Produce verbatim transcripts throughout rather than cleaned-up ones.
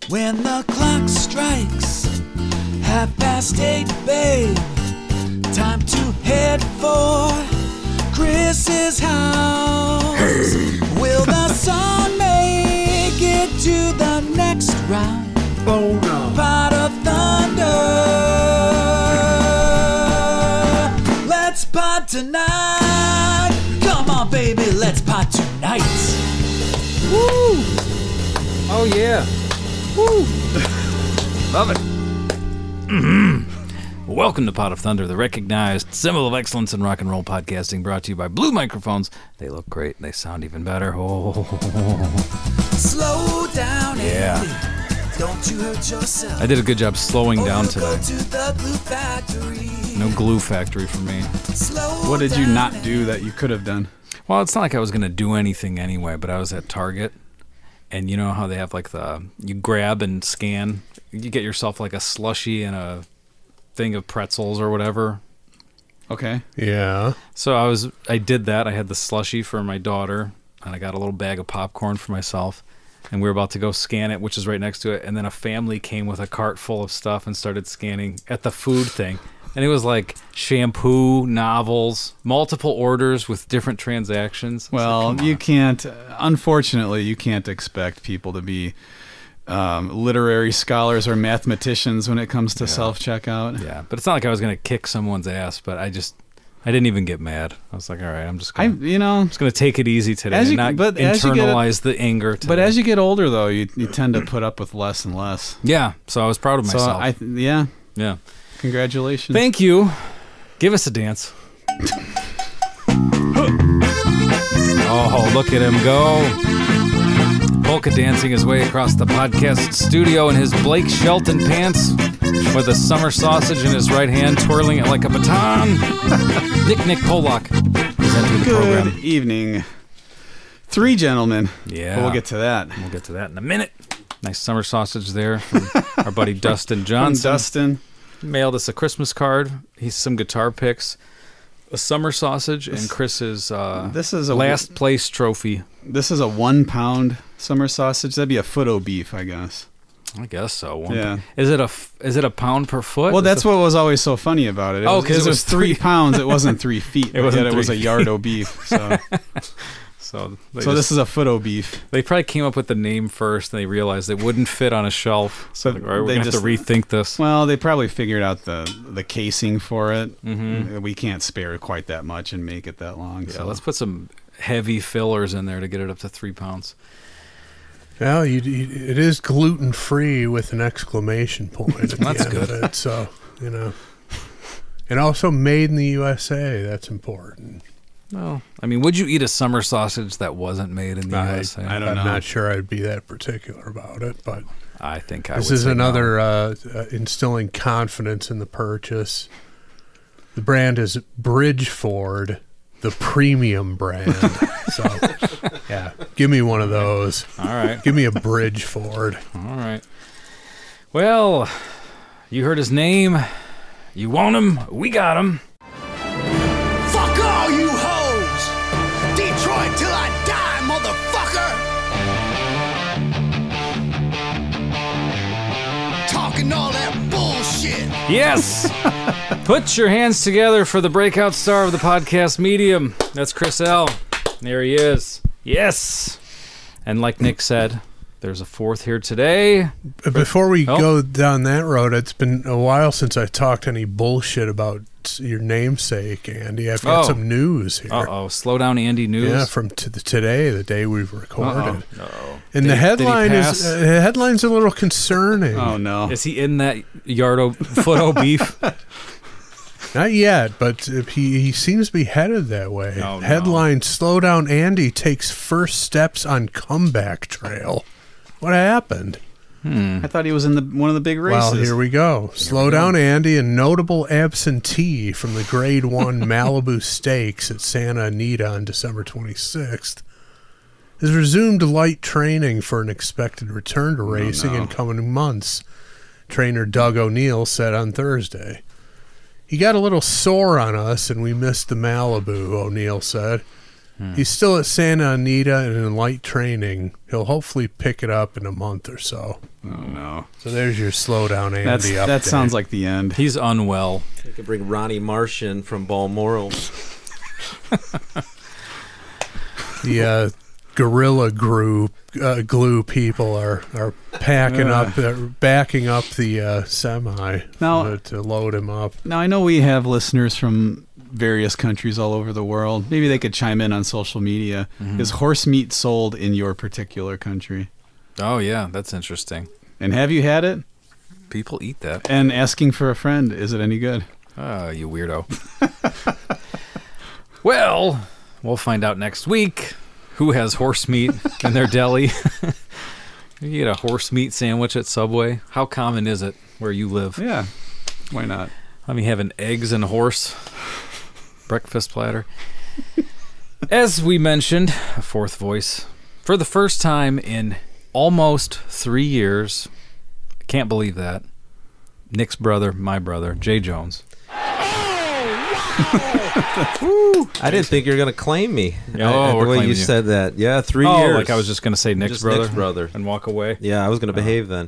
When the clock strikes half past eight, babe, time to head for Chris's house. Hey. Will the song make it to the next round? Oh no. Pot of Thunder. Let's pot tonight. Come on, baby, let's pot tonight. Woo! Oh yeah. Woo! Love it. Mm-hmm. Welcome to Pot of Thunder, the recognized symbol of excellence in rock and roll podcasting, brought to you by Blue Microphones. They look great and they sound even better. Oh. Slow down, yeah. Andy. Don't you hurt yourself. I did a good job slowing down today. To the glue factory. No glue factory for me. Slow what did you down, not do that you could have done? Well, it's not like I was going to do anything anyway, but I was at Target, and you know how they have like the, you grab and scan, you get yourself like a slushie and a thing of pretzels or whatever. Okay. Yeah. So I was, I did that. I had the slushie for my daughter, and I got a little bag of popcorn for myself, and we were about to go scan it, which is right next to it, and then a family came with a cart full of stuff and started scanning at the food thing. And it was like shampoo, novels, multiple orders with different transactions. Well, like, you can't, unfortunately, you can't expect people to be um, literary scholars or mathematicians when it comes to yeah. self-checkout. Yeah, but it's not like I was going to kick someone's ass, but I just, I didn't even get mad. I was like, all right, I'm just going to, you know, I'm just going to take it easy today and not but internalize the anger today. But as you get older, though, you, you tend to put up with less and less. Yeah, so I was proud of so myself. I, yeah. Yeah. Congratulations. Thank you. Give us a dance. Oh, look at him go. Polka dancing his way across the podcast studio in his Blake Shelton pants with a summer sausage in his right hand, twirling it like a baton. Nick Nick Polak presenting the Good program. Good evening. Three gentlemen. Yeah. But we'll get to that. We'll get to that in a minute. Nice summer sausage there from our buddy Dustin Johnson. From Dustin. Mailed us a Christmas card. He's some guitar picks, a summer sausage, and Chris's uh, this is a last place trophy. This is a one pound summer sausage. That'd be a foot o' beef, I guess. I guess so. One yeah. P- is it a is it a pound per foot? Well, is that's a- what was always so funny about it. it oh, because it, it was three pounds. It wasn't three feet. It wasn't. Yet it was a feet. yard o' beef. So. So, so just, this is a foot o' beef. They probably came up with the name first, and they realized it wouldn't fit on a shelf. So like, all right, we're they gonna just, have to rethink this. Well, they probably figured out the the casing for it. Mm-hmm. We can't spare quite that much and make it that long. Yeah, so let's put some heavy fillers in there to get it up to three pounds. Well, you, you, it is gluten free with an exclamation point. At That's the good. End of it, so you know, and also made in the U S A. That's important. Well, I mean, would you eat a summer sausage that wasn't made in the I, U S A? I don't I'm know. not sure I'd be that particular about it, but I think I this would is say another no. uh, uh, instilling confidence in the purchase. The brand is Bridgeford, the premium brand. So, yeah, give me one of those. All right. Give me a Bridgeford. All right. Well, you heard his name. You want him? We got him. Fuck all you hoes! Detroit till I die, motherfucker! Talking all that bullshit! Yes! Put your hands together for the breakout star of the podcast medium. That's Chris L. There he is. Yes! And like Nick said, there's a fourth here today. Before we oh. go down that road, it's been a while since I talked any bullshit about your namesake, Andy. I've got oh. some news here. Uh-oh. Slow down, Andy news? Yeah, from t- the, today, the day we've recorded. Uh-oh. Uh-oh. And did, the headline did is uh, the headline's a little concerning. Oh, no. Is he in that yardo foot-o beef? Not yet, but he, he seems to be headed that way. Oh, no. Headline, Slow Down Andy takes first steps on comeback trail. What happened? Hmm. I thought he was in the one of the big races. Well, here we go. Here Slow we Down go. Andy, a notable absentee from the Grade one Malibu Stakes at Santa Anita on December twenty-sixth, has resumed light training for an expected return to racing oh, no. in coming months, trainer Doug O'Neill said on Thursday. He got a little sore on us and we missed the Malibu, O'Neill said. Hmm. He's still at Santa Anita and in light training. He'll hopefully pick it up in a month or so. Oh no. So there's your slow down Andy That's update. that sounds like the end. He's unwell. We could bring Ronnie Marsh in from Balmoral. the uh, Gorilla Group uh, Glue people are are packing Uh. up, they're backing up the uh, semi Now- to, to load him up. Now I know we have listeners from various countries all over the world. Maybe they could chime in on social media. Mhm. Is horse meat sold in your particular country? Oh yeah, that's interesting. And have you had it? People eat that. And asking for a friend, is it any good? Oh, you weirdo. Well, we'll find out next week who has horse meat in their deli. You get a horse meat sandwich at Subway. How common is it where you live? Yeah. Why not? I mean, having eggs and horse breakfast platter. As we mentioned, a fourth voice. For the first time in almost three years, I can't believe that, Nick's brother, my brother, Jay Jones. I didn't think you were gonna claim me. Oh, I, we're the way claiming you you. said that. Yeah, three oh, years. like I was just going to say Nick's Just brother, Nick's brother. and walk away. Yeah, I was gonna behave then.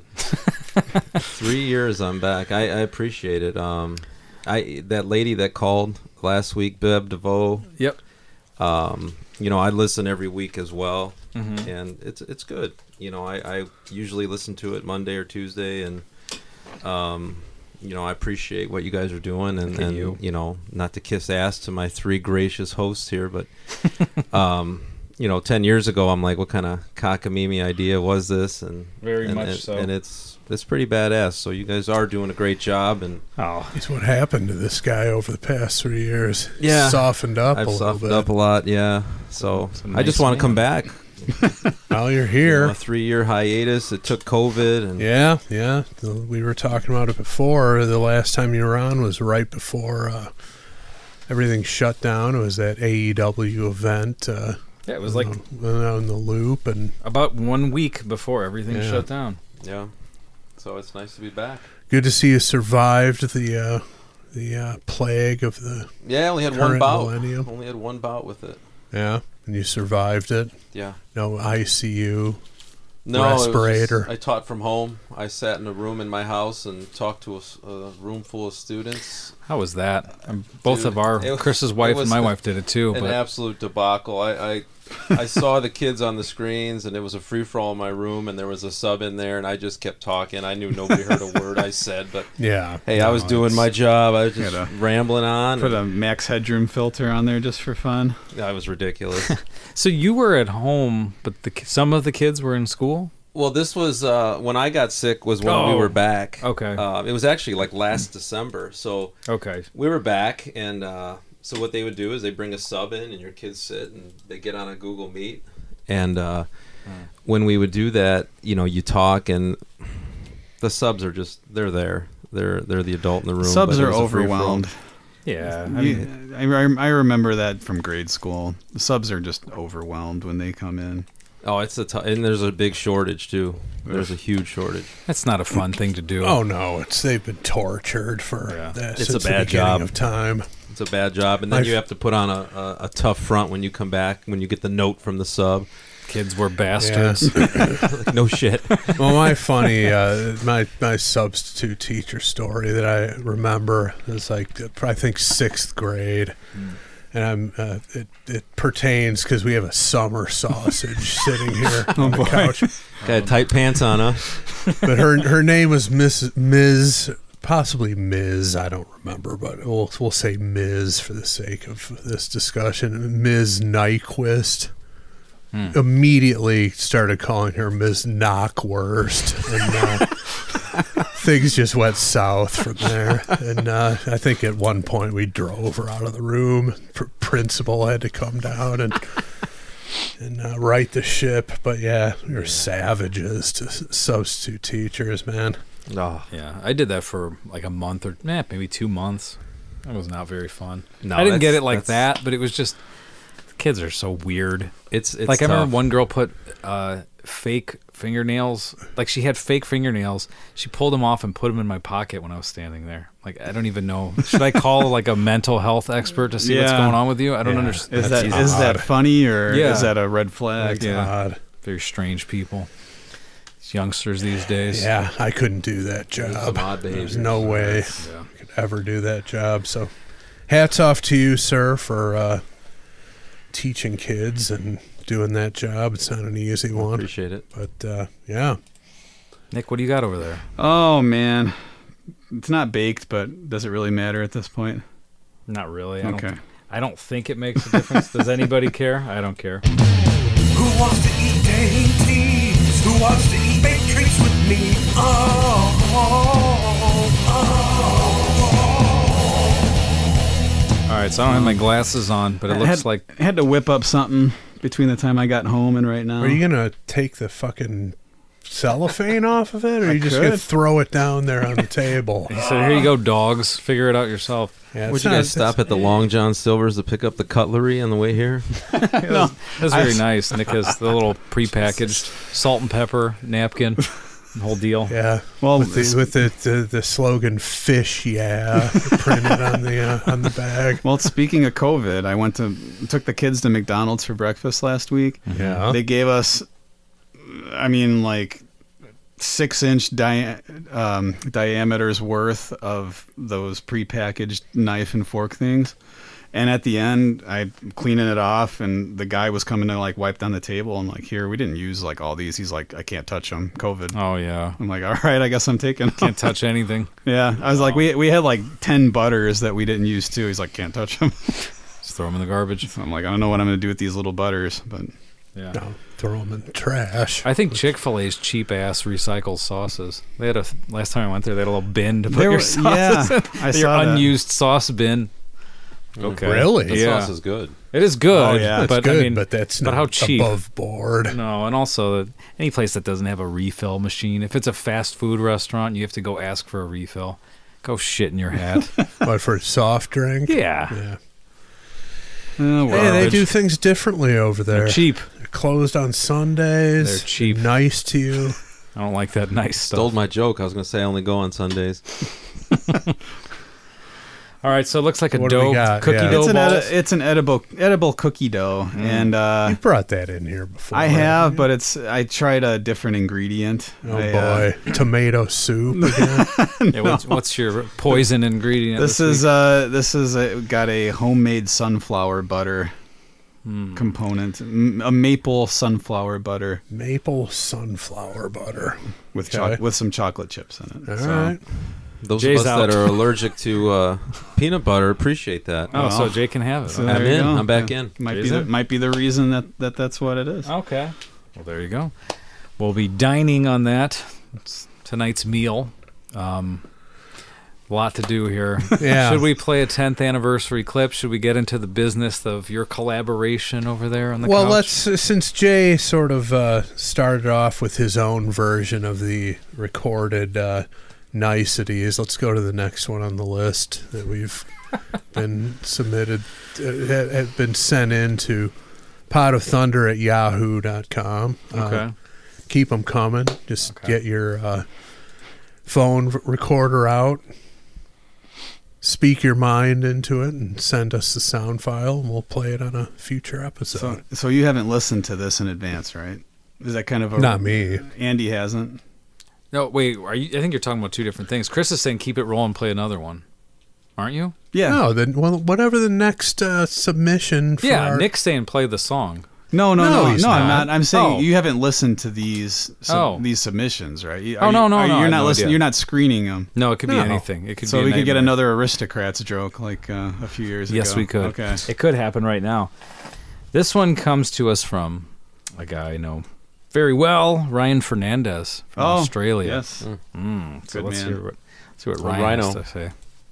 Three years, I'm back. I, I appreciate it. Um, I that lady that called last week, Bev DeVoe. Yep. Um, you know, I listen every week as well, Mhm. and it's it's good. You know, I, I usually listen to it Monday or Tuesday, and um, you know, I appreciate what you guys are doing, and, Look at and you. you know, not to kiss ass to my three gracious hosts here, but um, you know, ten years ago, I'm like, what kind of cockamamie idea was this? And Very and, much and, so. and it's it's pretty badass. So you guys are doing a great job, and Oh, It's what happened to this guy over the past three years. He's Yeah. softened up I've a little softened bit. up a lot. Yeah, so It's a I just nice want to come man. back. Now you're You here. know, a three-year hiatus. It took COVID, and Yeah, yeah. The- We were talking about it before. The last time you were on was right before uh, everything shut down. It was that A E W event. Uh, yeah, it was like went out in the loop, and about one week before everything Yeah. shut down. yeah. So it's nice to be back. good to see you survived the uh, the uh, plague of the Yeah, I only had one current bout. millennium. Only had one bout with it. Yeah, and you survived it. Yeah. No I C U. No, it was Respirator. just- I taught from home. I sat in a room in my house and talked to a, s- a room full of students. How was that? Um, both Dude, of our it was- Chris's it wife was and my a- wife did it too. An But absolute debacle. I, I I saw the kids on the screens, and it was a free for all in my room, and there was a sub in there, and I just kept talking. I knew nobody heard a word I said, but Yeah. hey, I was No, doing it's- my job. I was just Gotta rambling on. Put a max headroom filter on there just for fun. I was ridiculous. so you were at home, but the ki- some of the kids were in school. Well, this was uh, when I got sick. Was when we Oh, were back. okay. Uh, it was actually like last December. So Okay. we were back, and uh, so what they would do is they bring a sub in, and your kids sit, and they get on a Google Meet. And uh, when we would do that, you know, you talk, and the subs are just they're there. They're they're the adult in the room. Subs but it are was a free-for-all. overwhelmed. Yeah. I You- mean, I, I, I remember that from grade school. The subs are just overwhelmed when they come in. Oh, it's a t- and there's a big shortage too. There's a huge shortage. that's not a fun thing to do. Oh no, it's they've been tortured for Yeah. that It's since a bad the beginning job. of time. It's a bad job, and then I've- you have to put on a, a, a tough front when you come back. When you get the note from the sub, Kids were bastards. like, no shit. Well, my funny, uh, my my substitute teacher story that I remember is like I think sixth grade, and I'm uh, it it pertains because we have a summer sausage sitting here on the couch. Got tight pants on, huh? But her her name was Miss Miz Possibly Miz I don't remember, but we'll we'll say Miz for the sake of this discussion. Miz Nyquist. Immediately started calling her Miz Knockwurst, and uh, things just went south from there. And uh, I think at one point we drove her out of the room. Pr- principal had to come down and and uh, right the ship. But yeah, we were savages to s- substitute teachers, man. Oh, Yeah, I did that for like a month or eh, maybe two months. That was not very fun. No, I didn't get that's- it like that's- that, but it was just the kids are so weird. it's it's like I tough. remember one girl put uh, fake fingernails. Like she had fake fingernails. She pulled them off and put them in my pocket when I was standing there. Like I don't even know. Should I call like a mental health expert to see what's Yeah. going on with you? I don't Yeah. understand. Is that That's is that odd. funny or Yeah. is that a red flag? That's Yeah. odd. Very strange people. youngsters these days. Yeah, I couldn't do that Some job. odd There's behaviors. no way Yeah. I could ever do that job. So, hats off to you, sir, for uh, teaching kids and doing that job. It's not an easy one, Appreciate it. but uh, yeah. Nick, what do you got over there? Oh man, it's not baked, but does it really matter at this point? Not really. I Okay. don't, I don't think it makes a difference. Does anybody care? I don't care. Who wants to eat dainties? Who wants to eat baked treats with me? Oh, oh, oh. All right, so I don't have my glasses on, but it I looks had, like I had to whip up something between the time I got home and right now. Are you gonna take the fucking cellophane off of it, or are I you just gonna could. throw it down there on the table? he said, "Here you go, dogs. Figure it out yourself." Yeah, Would it's you not- guys stop at the Long John Silver's to pick up the cutlery on the way here? no, That's very I- nice. Nick has the little prepackaged salt and pepper napkin, the whole deal. Yeah, Well, with the with the, the, the slogan "Fish, yeah" printed on the uh, on the bag. Well, speaking of COVID, I went to took the kids to McDonald's for breakfast last week. Yeah, They gave us, I mean, like six inch dia- um, diameters worth of those prepackaged knife and fork things. And at the end, I'm cleaning it off, and the guy was coming to like wipe down the table. I'm like, here, we didn't use like all these. He's like, I can't touch them. COVID. Oh yeah, I'm like, all right, I guess I'm taking them. can't touch anything. Yeah, I was like, we we had like ten butters that we didn't use too. He's like, can't touch them. Just throw them in the garbage. So I'm like, I don't know what I'm gonna do with these little butters, but Yeah. no, throw them in the trash. I think Chick-fil-A's cheap ass recycled sauces. They had a last time I went there, they had a little bin to put There your were- sauces yeah, in. I your saw that. unused sauce bin. Okay. Really? The Yeah. sauce is good. It is good. Oh, yeah. That's but good, I mean, but that's but not how cheap? above board. No, and also any place that doesn't have a refill machine. If it's a fast food restaurant, you have to go ask for a refill. Go shit in your hat. But for soft drink, yeah. yeah. oh, well. Hey, they Garbage. do things differently over there. They're cheap. They're closed on Sundays. They're cheap. Nice to you. I don't like that nice stuff. Stole my joke. I was going to say I only go on Sundays. All right, so it looks like a What do we dough got? cookie Yeah. dough it's an balls. edi- it's an edible edible cookie dough, and uh, You brought that in here before. I haven't have, you? but it's I tried a different ingredient. Oh I, uh, boy, tomato soup again. Yeah, what's, what's your poison ingredient? this this is week? uh this is a, got a homemade sunflower butter Hmm. component, m- a maple sunflower butter Maple sunflower butter. with Okay. choc with some chocolate chips in it. All So, right. Those Jay's of us out. that are allergic to uh, peanut butter appreciate that. Oh, so well. Jay can have it. so Okay. I'm there you in. go. I'm back Yeah. in. Might be Jay's the, in. might be the reason that, that that's what it is. Okay. Well, there you go. We'll be dining on that. It's tonight's meal. Um, a lot to do here. Yeah. Should we play a tenth anniversary clip? Should we get into the business of your collaboration over there on the Well, couch? let's since Jay sort of uh, started off with his own version of the recorded uh, niceties. Let's go to the next one on the list that we've been submitted, uh, ha- have been sent in to pot of thunder at yahoo dot com. Okay. Uh, keep them coming. Just Okay. get your uh, phone v- recorder out. Speak your mind into it and send us the sound file, and we'll play it on a future So episode. so you haven't listened to this in advance, right? Is that kind of a Not me. Andy hasn't. No, wait. Are you? I think you're talking about two different things. Chris is saying keep it rolling, play another one. Aren't you? Yeah. No, then well, whatever the next uh, submission. For Yeah. our- Nick's saying play the song. No, no, No, no, no. he's I'm not. not. I'm saying Oh. you haven't listened to these sub- Oh. these submissions, right? You- Oh, are no, you- no, are- no, I You're had not no listening. idea. You're not screening them. No, it could be No. anything. It could So be. we a could get nightmare. another aristocrats joke like uh, a few years ago. Yes, we could. Okay. It could happen right now. This one comes to us from a guy I know very well, Ryan Fernandez from Oh, Australia. Yes. Mm, so Good let's man. hear what, let's see what Oh, Ryan Rhino. has to say.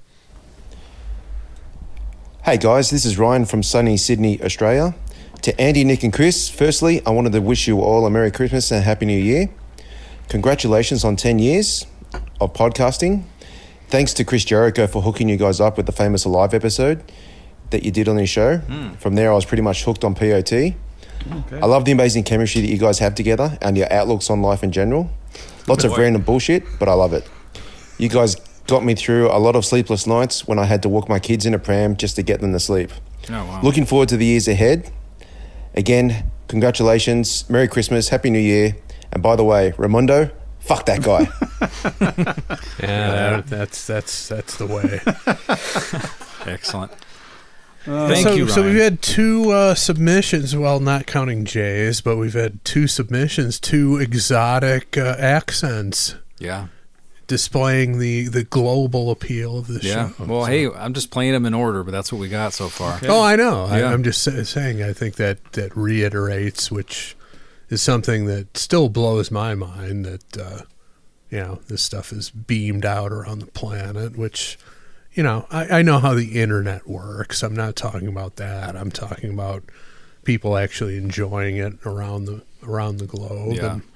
Hey guys, this is Ryan from sunny Sydney, Australia. To Andy, Nick, and Chris, firstly, I wanted to wish you all a Merry Christmas and a Happy New Year. Congratulations on ten years of podcasting. Thanks to Chris Jericho for hooking you guys up with the famous Alive episode that you did on his show. From there, I was pretty much hooked on P O T. Okay. I love the amazing chemistry that you guys have together and your outlooks on life in general. Lots of random bullshit, but I love it. You guys got me through a lot of sleepless nights when I had to walk my kids in a pram just to get them to sleep. Oh, wow. Looking forward to the years ahead. Again, congratulations, Merry Christmas, Happy New Year, And by the way, Raimundo, fuck that guy. Yeah, that, that's that's that's the way. Excellent. Uh, Thank so, you, So Ryan. we've had two uh, submissions, well, not counting Jay's, but we've had two submissions, two exotic uh, accents Yeah. displaying the, the global appeal of the Yeah. show. Well, So- hey, I'm just playing them in order, but that's what we got so far. Oh, I know. I, Yeah. I'm just sa- saying, I think that, that reiterates, which is something that still blows my mind, that, uh, you know, this stuff is beamed out around the planet, which... You know, I, I know how the internet works. I'm not talking about that. I'm talking about people actually enjoying it around the around the globe. Yeah. And,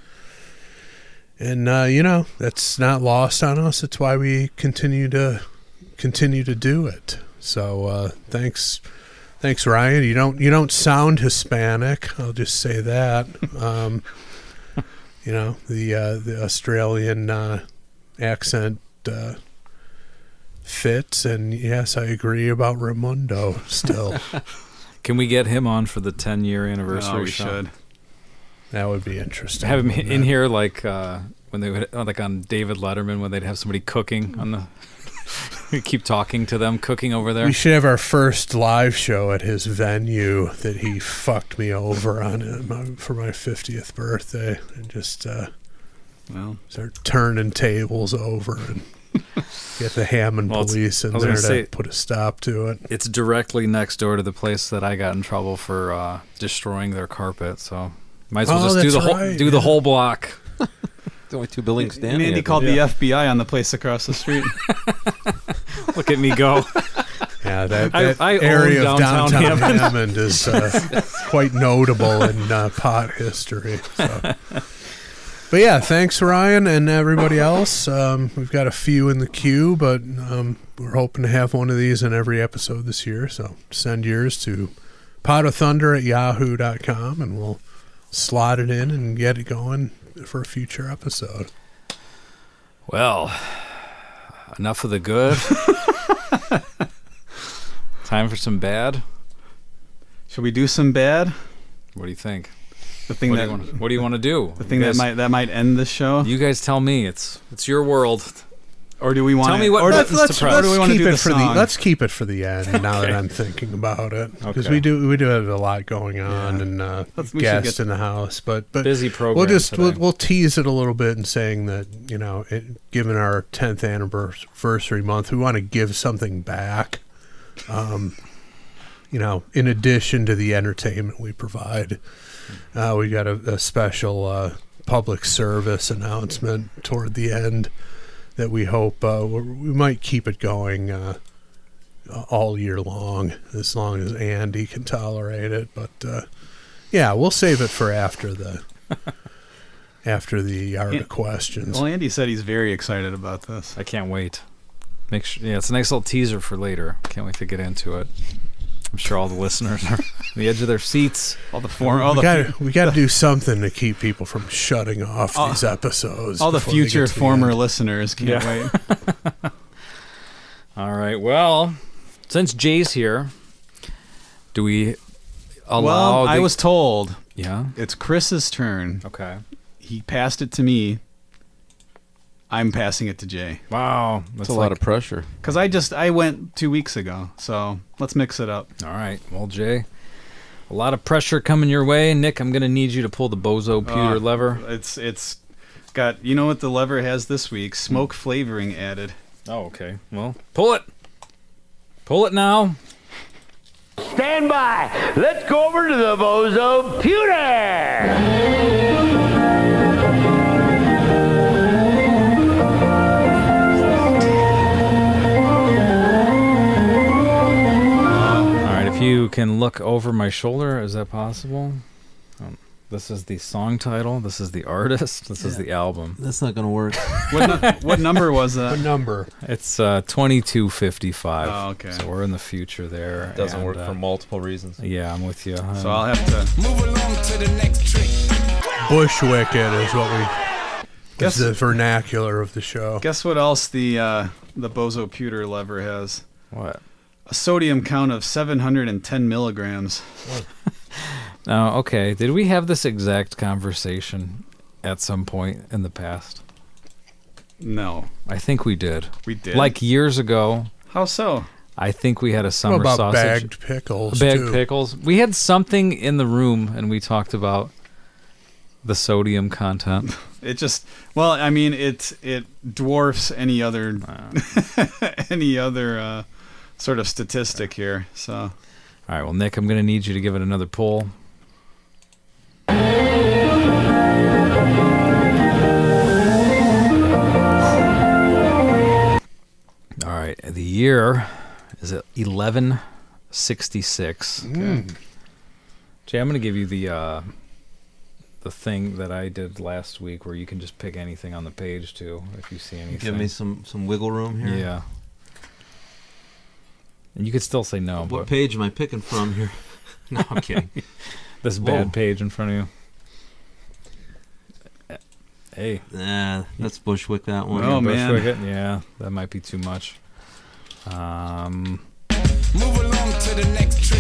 and uh, you know, that's not lost on us. It's why we continue to continue to do it. So uh, thanks, thanks, Ryan. You don't you don't sound Hispanic. I'll just say that. Um, you know, the uh, the Australian uh, accent. Uh, fits, and yes, I agree about Raimundo still. Can we get him on for the ten year anniversary Oh, we show? should. That would be interesting. Have him wouldn't in it? here like uh, when they would, like on David Letterman, when they'd have somebody cooking on the. We keep talking to them, cooking over there. We should have our first live show at his venue that he fucked me over on it my, for my fiftieth birthday, and just uh, Well, start turning tables over and get the Hammond Well, it's- police in I was there gonna to say- put a stop to it. It's directly next door to the place that I got in trouble for uh, destroying their carpet. So might as well Oh, just do that's the whole right, do the yeah. whole block. There's only two buildings and standing. Andy I called think. the F B I on the place across the street. Look at me go. Yeah, that, I- that I own area of downtown downtown Hammond. Hammond, is uh, quite notable in uh, pot history. So. But yeah, thanks Ryan and everybody else. Um, we've got a few in the queue, but um, we're hoping to have one of these in every episode this year. So send yours to pot of thunder at yahoo dot com, and we'll slot it in and get it going for a future episode. Well, enough of the good. Time for some bad. Should we do some bad? What do you think? The thing What do that you want, what do you want to do? the thing You that guys- might that might end this show, You guys tell me. It's it's your world. or do we want? Tell me what Or do, buttons to let's, press. or do we want to keep do it the for song? the let's keep it for the end. Now that I'm thinking about it, because Okay. we do we do have a lot going on, Yeah. and uh, Let's- we should guests get- in the house. But but Busy program. we'll just today. we'll, we'll tease it a little bit in saying that, you know, it, given our tenth anniversary month, we want to give something back. Um, you know, in addition to the entertainment we provide, uh, we got a, a special uh, public service announcement toward the end that we hope uh, we we might keep it going uh, all year long, as long as Andy can tolerate it. But uh, yeah, we'll save it for after the after the art Yeah. of questions. Well, Andy said he's very excited about this. I can't wait. Make sure. Yeah, it's a nice little teaser for later. Can't wait to get into it. I'm sure all the listeners are on the edge of their seats. All the form, all we the got we got to do something to keep people from shutting off All- these episodes. all the before they get future to the former end. listeners can't Yeah. wait. All right. Well, since Jay's here, do we allow? Well, I the- was told Yeah. it's Chris's turn. Okay. He passed it to me. I'm passing it to Jay Wow. That's That's a lot of pressure. because I just I went two weeks ago. So let's mix it up. All right. Well, Jay, a lot of pressure coming your way. Nick, I'm going to need you to pull the bozo pewter Uh, lever. It's it's got, you know what the lever has this week? Smoke flavoring added. Oh, okay. Well, pull it. Pull it now. Stand by. Let's go over to the Bozo Pewter. All right. If you can look over my shoulder, is that possible? Um, this is the song title. This is the artist. This is the album. That's not going to work. What, nu- what number was What that? number? It's uh, twenty-two fifty-five. Oh, okay. So we're in the future there. It doesn't and, work uh, for multiple reasons. Yeah, I'm with you. So I'll have to Move along to the next trick. Bushwicked is what we. Guess- That's the vernacular of the show. guess what else the uh, the Bozo Pewter lever has. What? A sodium count of seven hundred ten milligrams. Oh, okay. Did we have this exact conversation at some point in the past? No, I think we did. we did. Like years ago, how so? I think we had a What summer about sausage. bagged pickles? Bagged too? pickles. We had something in the room, and we talked about the sodium content. It just well, I mean, it it dwarfs any other any other uh, sort of statistic here. So, All right, well, Nick, I'm going to need you to give it another pull. All right, the year is eleven sixty-six. Mm. Jay, I'm going to give you the uh, the thing that I did last week, where you can just pick anything on the page too, if you see anything. Give me some, some wiggle room here. Yeah. And you could still say no. What but page am I picking from here? No, I'm kidding. this Whoa. bad page in front of you. Hey. Nah, let's Bushwick that one. Oh, man. Bushwick it? Yeah, that might be too much. Um, Move along to the next trick.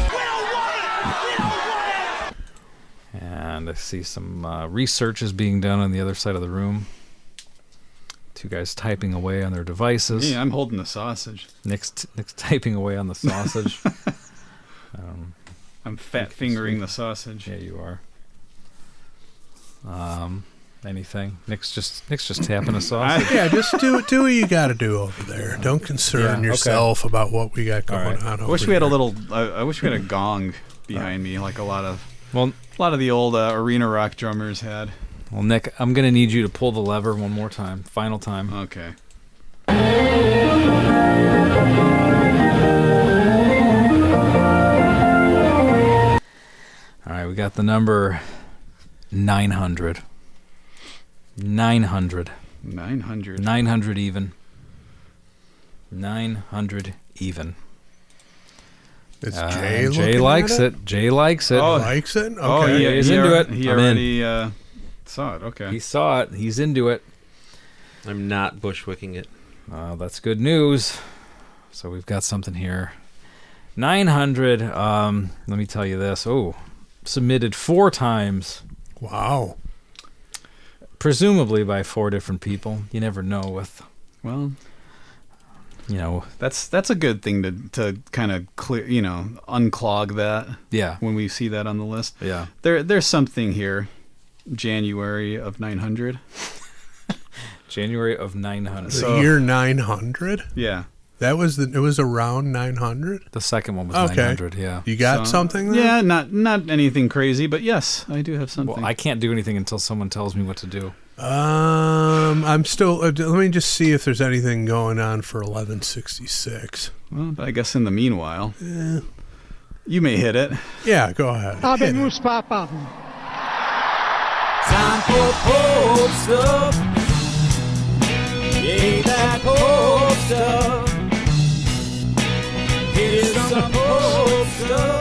and I see some uh, research is being done on the other side of the room. Two guys typing away on their devices. yeah, I'm holding the sausage. Nick's, Nick's typing away on the sausage. um, I'm fat fingering the sausage. yeah, you are. Um, anything? Nick's just Nick's just tapping a sausage. Yeah, just do do what you got to do over there. Don't concern Yeah, okay. yourself about what we got going right. on. I over wish we had a here. little. I, I wish we had a gong behind me, like a lot of Well, a lot of the old uh, arena rock drummers had. well, Nick, I'm gonna need you to pull the lever one more time, final time. Okay. All right, we got the number nine hundred. nine hundred. Nine hundred. nine hundred even. nine hundred even. It's Uh, Jay. Jay looking likes at it. Jay likes it. Oh, Likes it. Okay. Oh, he, He's he into al- it. He I'm in. already uh, saw it. Okay. He saw it. He's into it. I'm not Bushwicking it. Uh, that's good news. So we've got something here. nine hundred. Um, let me tell you this. Oh, submitted four times, Wow. presumably by four different people. You never know with, well, you know, that's that's a good thing to to kind of clear, you know, unclog that yeah, when we see that on the list. yeah. There there's something here. January of nine hundred. January of nine hundred. The So- year nine hundred. Yeah. That was the. It was around nine hundred. The second one was Okay. nine hundred, yeah. You got So- something there? Yeah, not not anything crazy, but yes, I do have something. Well, I can't do anything until someone tells me what to do. Um, I'm still. Uh, let me just see if there's anything going on for eleven sixty-six. Well, but I guess in the meanwhile, you may hit it. Yeah, go ahead. Hit it. Time for Pope stuff. Yeah, that Pope stuff. Here's some Pope stuff.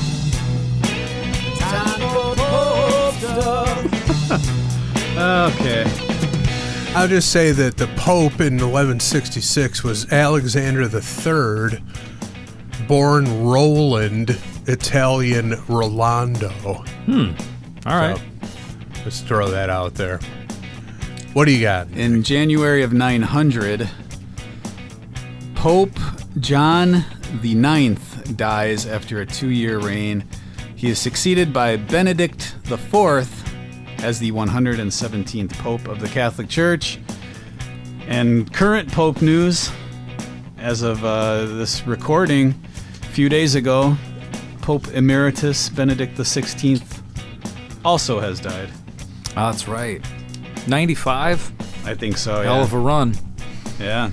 Time for Pope stuff. Okay. I'll just say that the Pope in eleven sixty-six was Alexander the Third, born Roland, Italian Rolando. All right. So, let's throw that out there. What do you got? In January of nine hundred, Pope John the Ninth dies after a two-year reign. He is succeeded by Benedict the Fourth as the one hundred seventeenth Pope of the Catholic Church. And current Pope news, as of uh, this recording, a few days ago, Pope Emeritus Benedict the Sixteenth also has died. Oh, that's right. ninety-five? I think so, Hell yeah. of a run. yeah.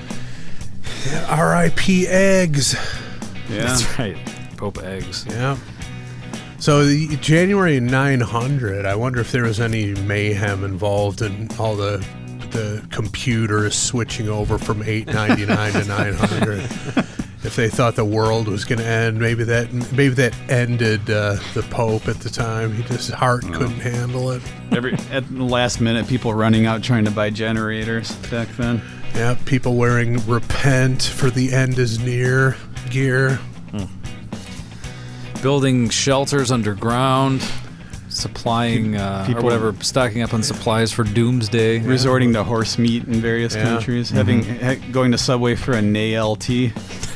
R I P eggs. Yeah. That's right. Pope Eggs. Yeah. So the January nine hundred, I wonder if there was any mayhem involved in all the the computers switching over from eight ninety-nine to nine hundred. If they thought the world was going to end, maybe that maybe that ended uh, the Pope at the time. He just his heart couldn't handle it. Every at the last minute, people running out trying to buy generators back then. Yeah, people wearing "Repent for the end is near" gear. Building shelters underground supplying uh, or People- whatever, stocking up on supplies for doomsday. resorting to horse meat in various Yeah. countries, having he- going to Subway for a N A L T.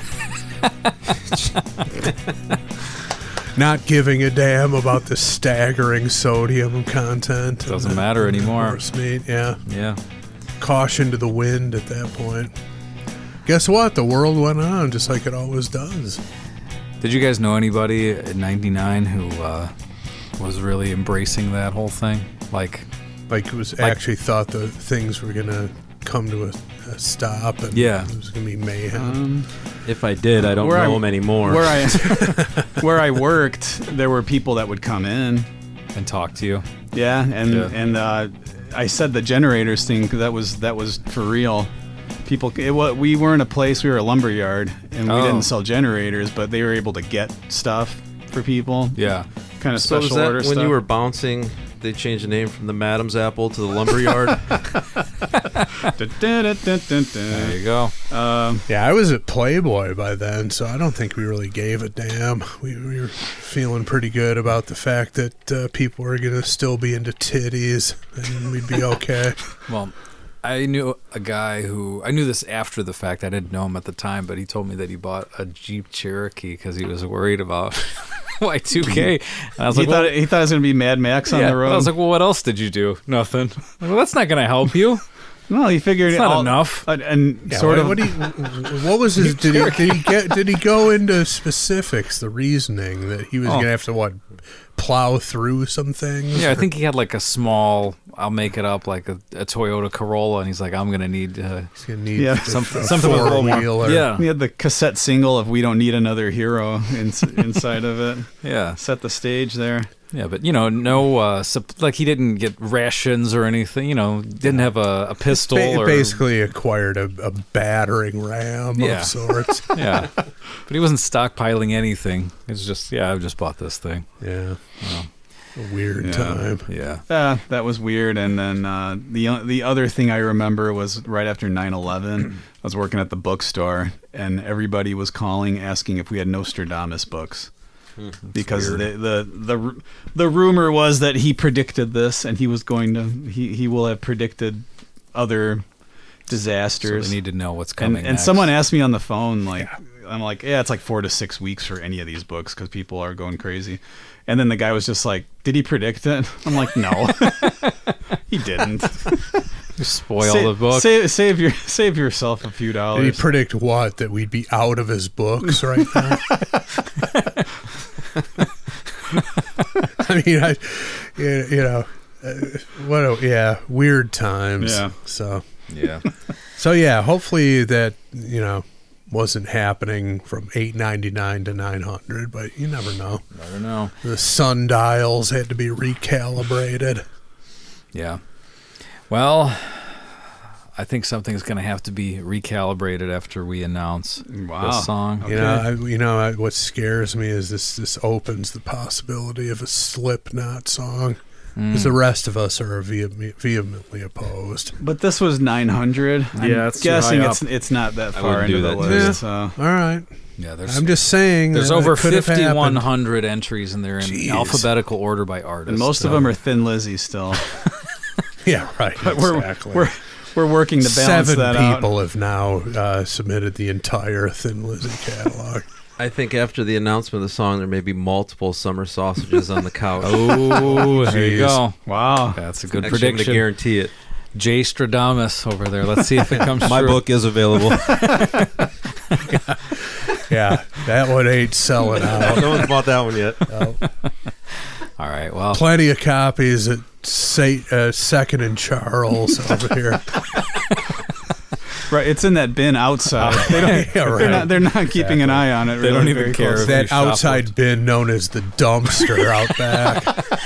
Not giving a damn about the staggering sodium content. in Doesn't the- matter in the anymore. Horse meat, yeah. Yeah. Caution to the wind at that point. Guess what? The world went on just like it always does. Did you guys know anybody in ninety-nine who uh, was really embracing that whole thing? Like, Like it was Like- actually thought the things were gonna come to a, a stop, and Yeah. it was gonna be mayhem. Um, If I did, I don't Where I- know him anymore. where I where I worked, there were people that would come in. and talk to you. Yeah, and Yeah. and uh, I said the generators thing 'cause that was that was for real. People, it, wa- we were in a place, we were a lumber yard, and we Oh. didn't sell generators, but they were able to get stuff for people. Yeah. Kind of So special was that order when stuff. you were bouncing, they changed the name from the Madam's Apple to the Lumberyard? There you go. Um, Yeah, I was at Playboy by then, so I don't think we really gave a damn. We, we were feeling pretty good about the fact that uh, people were gonna still be into titties, and we'd be okay. Well, I knew a guy who I knew this after the fact. I didn't know him at the time, but he told me that he bought a Jeep Cherokee because he was worried about Y two K. And I was he like, thought well, he thought it was gonna be Mad Max on yeah. the road. I was like, well, what else did you do? Nothing. Well, that's not going to help you. well, he figured It's it not all, enough. uh, and Yeah, sort what, of. what, do you, what was his? Did he, did he get? Did he go into specifics? The reasoning that he was Oh. gonna have to what plow through some things? Yeah, I think he had like a small. I'll make it up, like a, a Toyota Corolla, and he's like, I'm gonna need. Uh, he's gonna need Yeah. a- Something- a something with a little more- four-wheeler. yeah. He had the cassette single of "We Don't Need Another Hero" in, inside of it. yeah, Set the stage there. yeah, but you know, no, uh, sup- like he didn't get rations or anything. You know, didn't have a, a pistol Ba- or basically acquired a, a battering ram Yeah. of sorts. yeah, but he wasn't stockpiling anything. It's just, yeah, I've just bought this thing. Yeah. A weird Yeah. time. Yeah, Uh, that was weird. And then uh, the the other thing I remember was right after nine eleven, I was working at the bookstore, and everybody was calling asking if we had Nostradamus books. Because the, the the the rumor was that he predicted this, and he was going to he, he will have predicted other so disasters. they need to know what's and coming. and next. someone asked me on the phone, like, I'm like, yeah, it's like four to six weeks for any of these books because people are going crazy. And then the guy was just like, did he predict it? I'm like, no, he didn't. Just spoil Sa- the book. Save, save your save yourself a few Did he dollars. predict what? That we'd be out of his books right now? I mean, I, you you know, uh, what? A, yeah, weird times. Yeah. So, yeah, so yeah. Hopefully that you know wasn't happening from eight ninety nine to nine hundred, but you never know. I don't know. The sundials had to be recalibrated. Yeah. Well, I think something's going to have to be recalibrated after we announce Wow. this song. You know, I, you know I, what scares me is this. This opens the possibility of a Slipknot song, because the rest of us are vehe- vehemently opposed. But this was nine hundred. I'm Yeah, it's too guessing high it's up. it's not that I far wouldn't into do the that, list. too. So. All right, Yeah, there's I'm just saying. there's that over it could have fifty-one happened. hundred entries, and they're in Jeez. alphabetical order by artist. And most of them are Thin Lizzy still. Yeah, right. But we're, exactly. we're we're working to balance Seven that out. people have now uh, submitted the entire Thin Lizzy catalog. I think after the announcement of the song, there may be multiple summer sausages on the couch. Oh, there you Jeez. go. Wow. That's a good Actually, I'm gonna prediction. guarantee it. Jay Stradamus over there. Let's see if it comes My true. book is available. Yeah, that one ain't selling out. No one's bought that one yet. No. All right. Well, Plenty of copies at Saint, uh, Second and Charles over here. Right, it's in that bin outside. They don't, Yeah, they're right. not, they're not keeping an eye on it. They don't really even very care close. if That you shop outside with- bin known as the dumpster out back.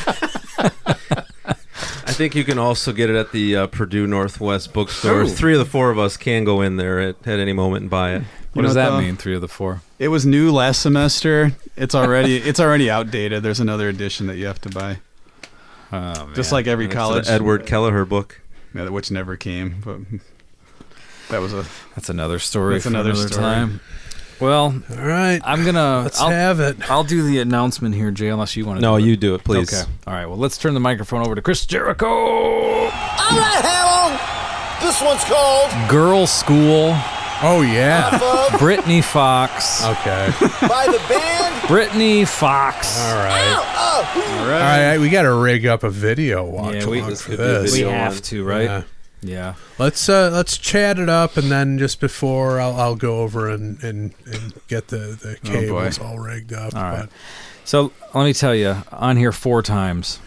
I think you can also get it at the uh, Purdue Northwest bookstore. Ooh. Three of the four of us can go in there at, at any moment and buy it. what You does know that what, though? mean? Three of the four. It was new last semester. It's already it's already outdated. There's another edition that you have to buy. Oh, Just man. like every And it's college. the Edward Kelleher book. Yeah, which never came. But that was a That's another story That's for another another, story. time. Well, All right. I'm gonna. Let's I'll, have it. I'll do the announcement here, Jay. Unless you want to. No, do it. you do it, please. Okay. All right. Well, let's turn the microphone over to Chris Jericho. All right, Hamill. This one's called Girl School. Oh, yeah. Britny Fox. Okay. by the band. Britny Fox. All right. Oh, oh, All right. All right. We got to rig up a video watch Yeah, we- along This for could be a this. We video have one. to, right? Yeah. Yeah. Let's uh, let's chat it up, and then just before I'll, I'll go over and, and, and get the, the Oh, cables boy. all rigged up. All right. But So let me tell you, on here four times,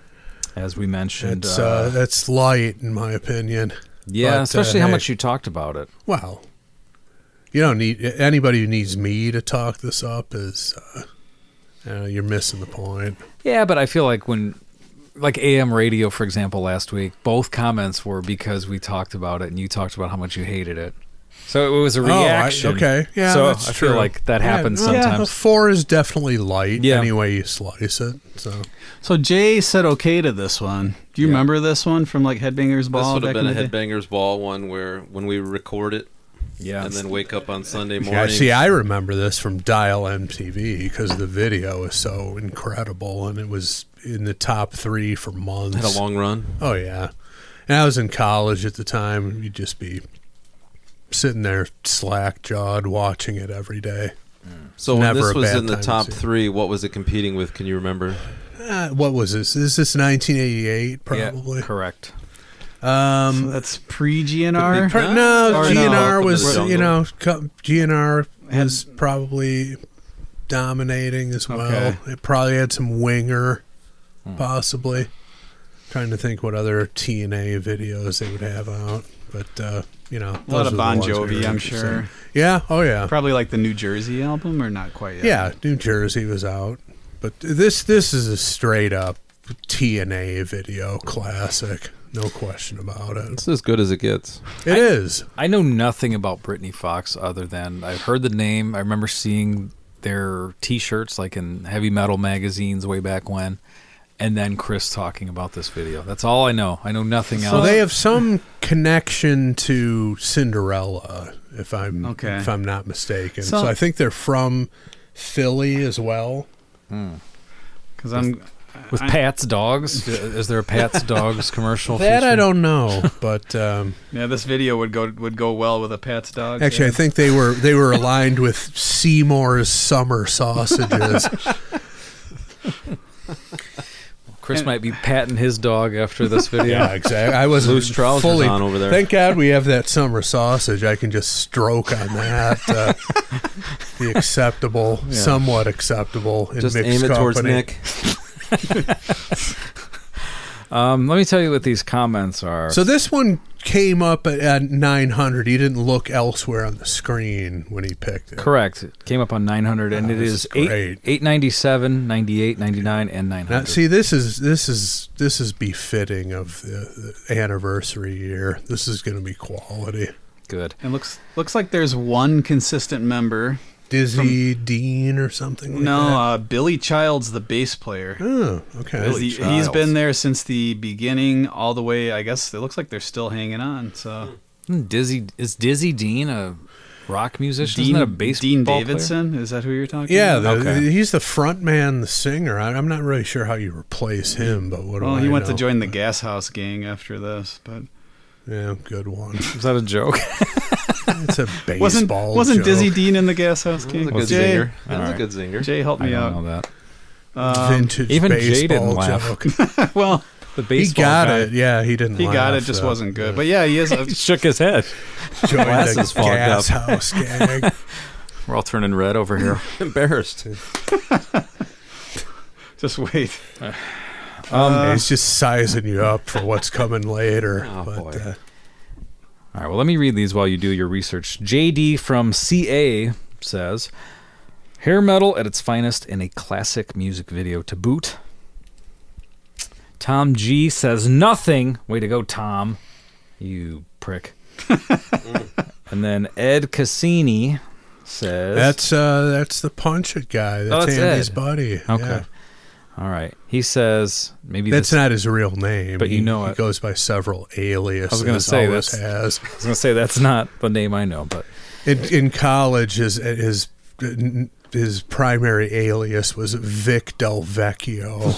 as we mentioned. it's uh, uh, that's light in my opinion. yeah, but, uh, especially how hey. much you talked about it. Well, you don't need anybody who needs me to talk this up is uh, uh, you're missing the point. Yeah, but I feel like when, like A M radio, for example, last week, both comments were because we talked about it and you talked about how much you hated it. So it was a reaction. Oh, I, okay, yeah, So that's I feel true. like that Yeah, happens well, sometimes. four is definitely light. Yeah. Any way you slice it. So So Jay said okay to this one. Do you Yeah. remember this one from like Headbangers Ball? This would back have been a in the day? Headbangers Ball one where when we record it Yeah. and then wake up on Sunday yeah, morning. see, I remember this from Dial M T V because the video is so incredible, and it was in the top three for months. had a long run. Oh yeah, and I was in college at the time. You'd just be sitting there slack jawed watching it every day. So when Never this a was bad in the time to top see it. three, what was it competing with? Can you remember? Uh, what was this? Is this nineteen eighty-eight? Probably. Yeah, correct. Um, That's pre-G N R? Pr- no, Or G N R no? was, Welcome to the you know, co- G N R Had- was probably dominating as well. Okay. It probably had some Winger, possibly. Trying to think what other T N A videos they would have out, but uh, you know, A lot those of are the Bon ones that were Jovi, I'm interesting. sure. Yeah. Oh yeah. Probably like the New Jersey album, or not quite yet? Yeah. New Jersey was out, but this this is a straight up T N A video classic. No question about it. It's as good as it gets. It is. I know nothing about Britny Fox other than I've heard the name. I remember seeing their T-shirts like in heavy metal magazines way back when, and then Chris talking about this video. That's all I know. I know nothing So else. they have some connection to Cinderella, if I'm Okay. if I'm not mistaken. So- So, I think they're from Philly as well. Because I'm... With I- Pat's Dogs, is there a Pat's Dogs commercial? That I feature? don't know, but um, Yeah, this video would go would go well with a Pat's dog. actually, I yeah. think they were they were aligned with Seymour's Summer Sausages. Chris And- might be patting his dog after this video. Yeah, exactly. I was Loose trousers fully on over there. Thank God we have that summer sausage. I can just stroke on that. Uh, the acceptable, somewhat acceptable in Just mixed aim it towards company. Nick. Um, let me tell you what these comments are. So this one came up at, at nine hundred. He didn't look elsewhere on the screen when he picked it. Correct. It came up on nine hundred, and Oh, it this is is great. eight ninety-seven, ninety-eight, ninety-nine, and nine Now, hundred. see, this is this is this is befitting of the, the anniversary year. This is going to be quality. Good. It looks looks like there's one consistent member. Dizzy Dean or something like No, that. uh, Billy Child's the bass player. Oh, okay. He's, the- he's been there since the beginning, all the way. I guess it looks like they're still hanging on. So Hmm, Dizzy is Dizzy Dean a rock musician? Dean, Isn't that a baseball Dean player? Davidson, is that who you're talking Yeah, about? the, Okay. he's the front man, the singer. I, I'm not really sure how you replace him, but what do Well, I he went to know? join the Gas House gang after this, but Yeah, good one. Is that a joke? It's a baseball wasn't wasn't joke. Dizzy Dean in the Gas House That was gang? a good Jay, zinger. That was Alright. a good zinger. Jay, help I me don't out. know that. Um, Vintage even Jay baseball didn't laugh. joke. well, The He baseball got guy it. Yeah, he didn't. he got it, laugh, just though. wasn't good. But yeah, he is. A, shook his head. Joined Glasses the fogged gas up. house gang. We're all turning red over here. Embarrassed. just wait. Um, he's just sizing you up for what's coming later. Oh, but, boy. Uh, All right, well, let me read these while you do your research. J D from C A says, hair metal at its finest in a classic music video to boot. Tom G says, nothing. Way to go, Tom. You prick. And then Ed Cassini says... that's uh, that's the Punch It guy. That's, that's Andy's Ed. buddy. Okay. Yeah. All right. He says, maybe That's this... not his real name, But you He- know he it. goes by several aliases. I was gonna say, always that's- has. I was going to say that's not the name I know, but... In, in college, his his his primary alias was Vic Del Vecchio.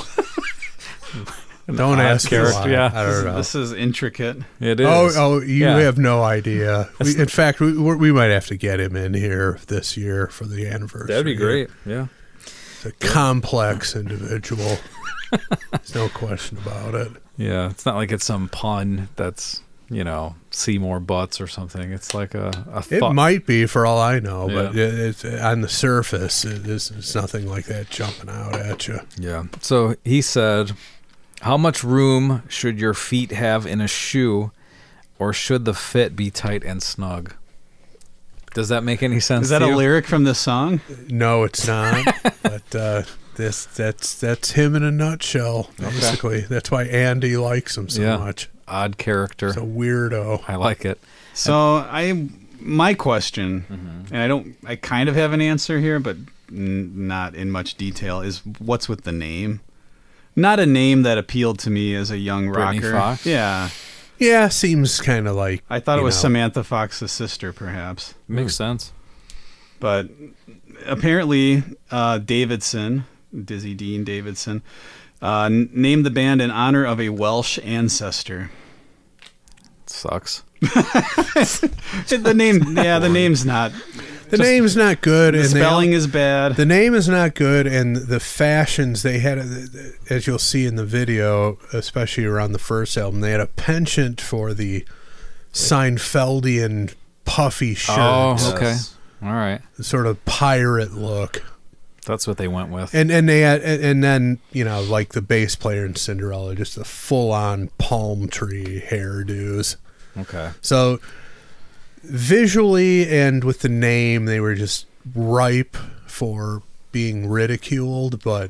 Don't ask character, why. yeah. I don't know. This is intricate. It is. Oh, oh, you Yeah. have no idea. We, in fact, we we're- we might have to get him in here this year for the anniversary. That'd be great. Yeah. He's a complex individual. There's no question about it. Yeah. It's not like it's some pun that's, you know, see more butts or something. It's like a, a It thought. might be, for all I know, but Yeah. it, it's on the surface, it is, it's nothing like that jumping out at you. Yeah. So he said, how much room should your feet have in a shoe, or should the fit be tight and snug? Does that make any sense Is that to a you? lyric from this song? No, it's not. but uh, this that's that's him in a nutshell, basically. That's why Andy likes him so Yeah. much. Odd character. It's a weirdo. I like it. So I, my question, and I don't, I kind of have an answer here, but n- not in much detail, is what's with the name? Not a name that appealed to me as a young Britny rocker. Fox? Yeah, Yeah, seems kind of like. I thought it you was know, Samantha Fox's sister, perhaps. Makes sense. But apparently, uh, Davidson, Dizzy Dean Davidson, uh, n- named the band in honor of a Welsh ancestor. Sucks. The name, yeah, the name's not. The name's not good, The and they spelling all- is bad. The name is not good, and the fashions they had, as you'll see in the video, especially around the first album, they had a penchant for the Seinfeldian puffy shirt, Oh, okay. All right. sort of pirate look. That's what they went with. And and they had, and, and then you know, like the bass player in Cinderella, just a full on palm tree hairdos. Okay. So visually and with the name, they were just ripe for being ridiculed. But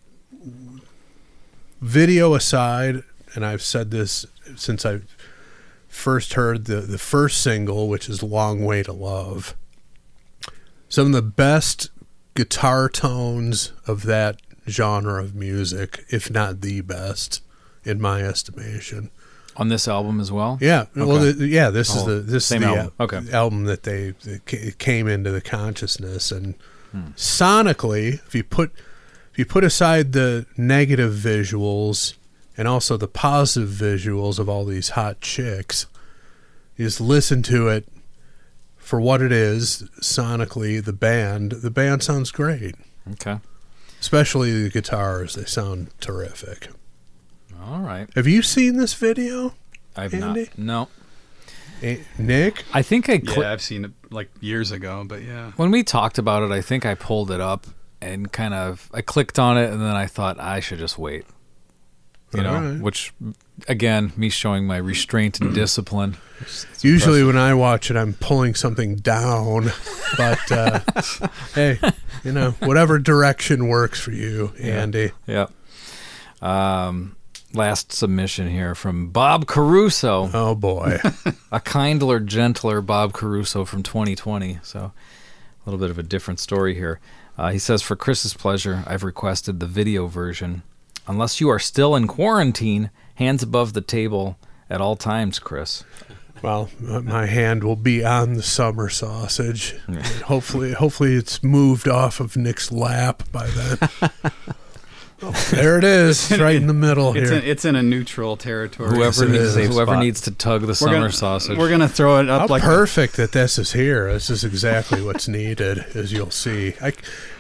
video aside, and I've said this since I first heard the the first single, which is "Long Way to Love." Some of the best guitar tones of that genre of music, if not the best, in my estimation. On this album as well? Yeah, well, Okay. the, yeah. This is Oh, the this same is the album. al- Okay. album that they that ca- came into the consciousness, and sonically, if you put if you put aside the negative visuals and also the positive visuals of all these hot chicks, you just listen to it for what it is sonically. The band, the band sounds great, Okay. especially the guitars. They sound terrific. All right. Have you seen this video, I've Andy? not. No. Eh, Nick? I think I cli- Yeah, I've seen it like years ago, but yeah. when we talked about it, I think I pulled it up and kind of I clicked on it, and then I thought I should just wait. You know, All right. which again, me showing my restraint and discipline. It's- it's Usually impressive. when I watch it, I'm pulling something down, but uh, hey, you know, whatever direction works for you, Andy. Yeah. Um, last submission here from Bob Caruso. Oh boy, A kindler, gentler Bob Caruso from twenty twenty. So a little bit of a different story here. Uh, he says, for Chris's pleasure, I've requested the video version. Unless you are still in quarantine, hands above the table at all times, Chris. well, my my hand will be on the summer sausage. Hopefully, hopefully it's moved off of Nick's lap by then. Oh, there it is, it's right in the middle It's here. in, it's in a neutral territory. Whoever it needs, is. whoever Spot. needs to tug the We're summer gonna, sausage. We're gonna throw it up How like perfect that this is here. This is exactly what's needed, as you'll see. I,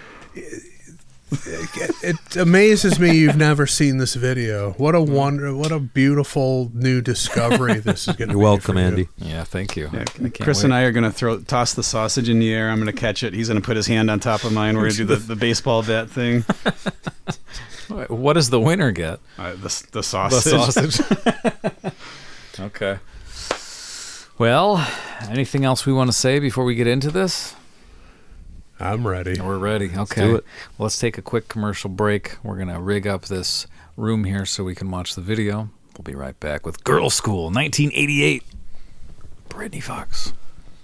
it, it amazes me you've never seen this video. What a wonder! What a beautiful new discovery this is going to be. You're welcome, for you. Andy. yeah, thank you. Yeah, I can't Chris wait. and I are gonna throw toss the sausage in the air. I'm gonna catch it. He's gonna put his hand on top of mine. We're gonna do the, the baseball bat thing. What does the winner get? Uh, the the The sausage. sausage. Okay. Well, anything else we want to say before we get into this? I'm ready. We're ready. Okay. do it. Well, let's take a quick commercial break. We're going to rig up this room here so we can watch the video. We'll be right back with Girl School, nineteen eighty-eight. Britny Fox.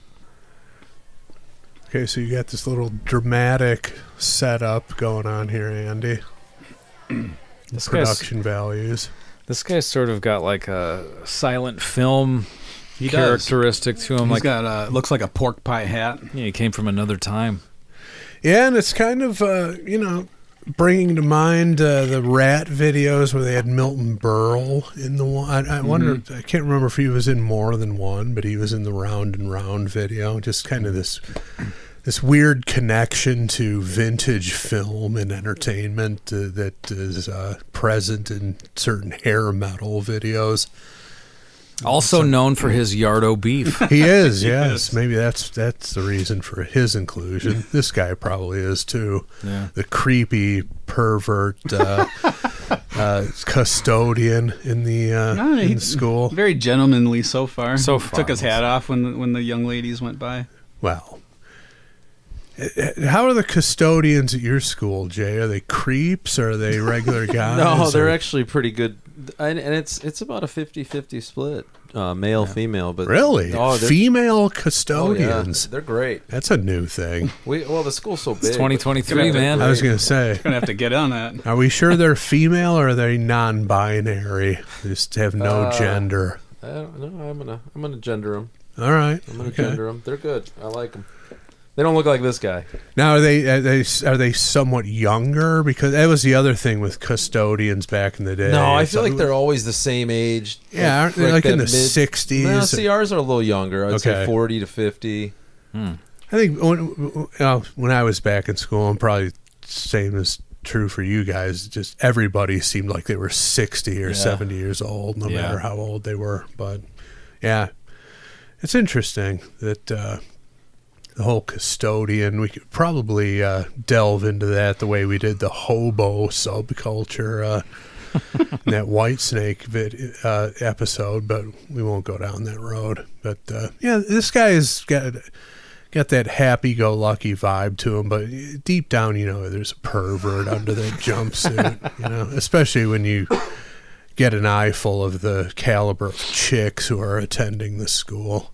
Okay, so you got this little dramatic setup going on here, Andy. This guy's, Production values. this guy's sort of got like a silent film He characteristic to him. He's Like got uh, looks like a pork pie hat. yeah, he came from another time. Yeah, and it's kind of, uh, you know, bringing to mind uh, the Rat videos where they had Milton Berle in the one. I, I wonder, Mm-hmm. I can't remember if he was in more than one, but he was in the Round and Round video. Just kind of this this weird connection to vintage film and entertainment uh, that is uh, present in certain hair metal videos. Also known for his Yardo beef. He is, yes. Maybe that's that's the reason for his inclusion. This guy probably is too. Yeah. The creepy pervert uh, uh, custodian in the, uh, No, in he- the school. Very gentlemanly so far. So far. Took his hat off when the, when the young ladies went by. Well, uh, how are the custodians at your school, Jay? Are they creeps or are they regular guys? No, they're or- actually pretty good, and, and it's it's about a fifty-fifty split, uh, male female. But Really? oh, they're- Female oh, yeah, custodians? they're great. That's a new thing. We well, the school's so big. It's twenty twenty-three, man. I was going to say. Gonna have to get on that. Are we sure they're female or are they non-binary? They just have no Uh, gender. I don't know. I'm gonna I'm gonna gender them. All right. I'm gonna okay. gender them. They're good. I like them. They don't look like this guy. Now are they are they are they somewhat younger? Because that was the other thing with custodians back in the day. No, I It's feel like they're always the same age. Yeah, aren't they like in that the sixties? No, see, ours are a little younger. I'd Okay. say forty to fifty. I think when, uh, when I was back in school, and probably same as true for you guys. Just everybody seemed like they were sixty or Yeah. seventy years old, no Yeah. matter how old they were. But yeah, it's interesting that uh, the whole custodian. We could probably uh, delve into that the way we did the hobo subculture. Uh, in that Whitesnake vid, uh, episode, but we won't go down that road. But uh, yeah, this guy's got got that happy-go-lucky vibe to him, but deep down, you know, there's a pervert under that jumpsuit. You know, especially when you get an eye full of the caliber of chicks who are attending the school.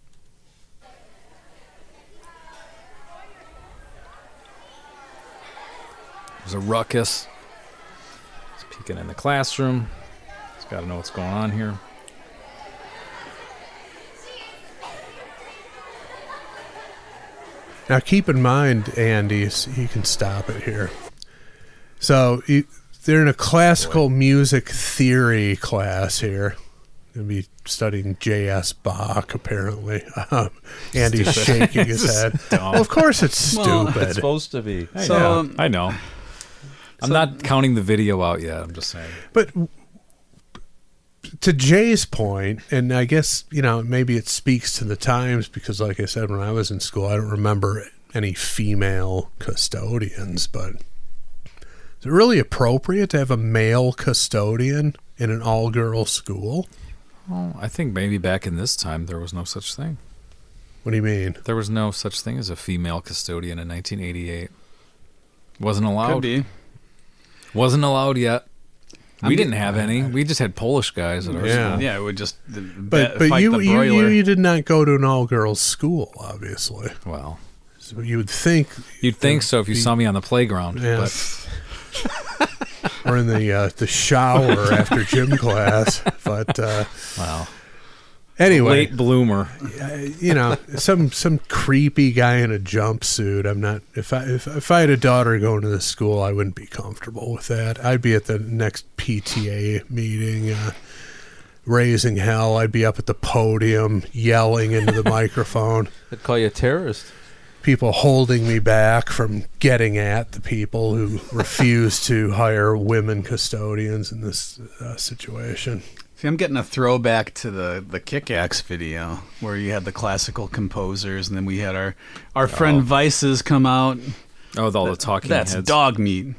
There's a ruckus. He's peeking in the classroom. He's got to know what's going on here. Now, keep in mind, Andy, s- you can stop it here. So, you, they're in a classical music theory class here. Going to be studying J S. Bach, apparently. Um, Andy's shaking his head. Well, of course it's Well, stupid. It's supposed to be. I So, know. um, I know. I'm not counting the video out yet. I'm just saying. But to Jay's point, and I guess, you know, maybe it speaks to the times because, like I said, when I was in school, I don't remember any female custodians, but is it really appropriate to have a male custodian in an all-girl school? Well, I think maybe back in this time there was no such thing. What do you mean? There was no such thing as a female custodian in nineteen eighty-eight. Wasn't allowed. Could be. Wasn't allowed yet. We I'm didn't getting- have any. We just had Polish guys at our Yeah. school. Yeah, it would just uh, But be- but fight you, the you broiler. you did not go to an all-girls school, obviously. Well, So you would think, you'd think so if you Be- saw me on the playground. yeah, But or in the uh, the shower after gym class. But uh, wow. anyway, Late bloomer. uh, you know, some some creepy guy in a jumpsuit. I'm not. If I if, if I had a daughter going to this school, I wouldn't be comfortable with that. I'd be at the next P T A meeting, uh, raising hell. I'd be up at the podium yelling into the microphone. They'd call you a terrorist. People holding me back from getting at the people who refuse to hire women custodians in this uh, situation. See, I'm getting a throwback to the the Kick-Axe video where you had the classical composers, and then we had our our friend Vices come out. Oh, with all the talking That's heads. dog meat.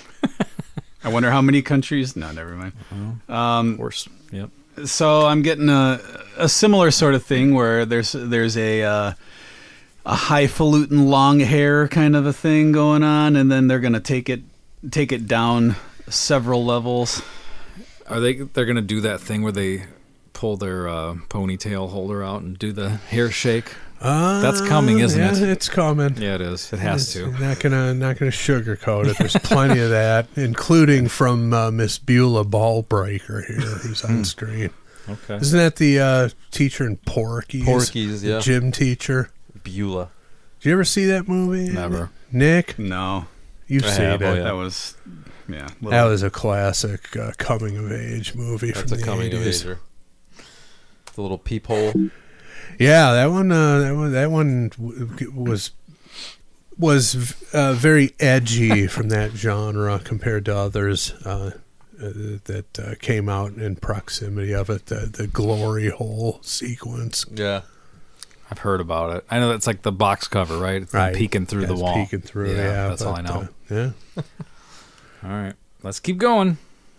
I wonder how many countries. No, never mind. Um, Worse. Yep. so I'm getting a a similar sort of thing where there's there's a uh, a highfalutin long hair kind of a thing going on, and then they're gonna take it take it down several levels. Are they? They're gonna do that thing where they pull their uh, ponytail holder out and do the hair shake. Uh, That's coming, isn't yeah, it? It's coming. Yeah, it is. It has It's to. Not gonna not gonna sugarcoat it. There's plenty of that, including from uh, Miss Beulah Ballbreaker here, who's on screen. Okay. Isn't that the uh, teacher in Porky's? Porky's, The yeah. gym teacher. Beulah. Did you ever see that movie? Never. Nick? No. You've I seen have, it. oh, yeah. That was, yeah. little- That was a classic uh, coming of age movie That's from a the coming eighties. of ager. The little peephole. Yeah, that one. Uh, that one. That one w- was was uh, very edgy from that genre compared to others uh, uh, that uh, came out in proximity of it. The, the glory hole sequence. Yeah. I've heard about it. I know that's like the box cover, right? It's Right. peeking through Yeah, the it's wall. peeking through, yeah, that's all I but, know. uh, yeah. All right, let's keep going.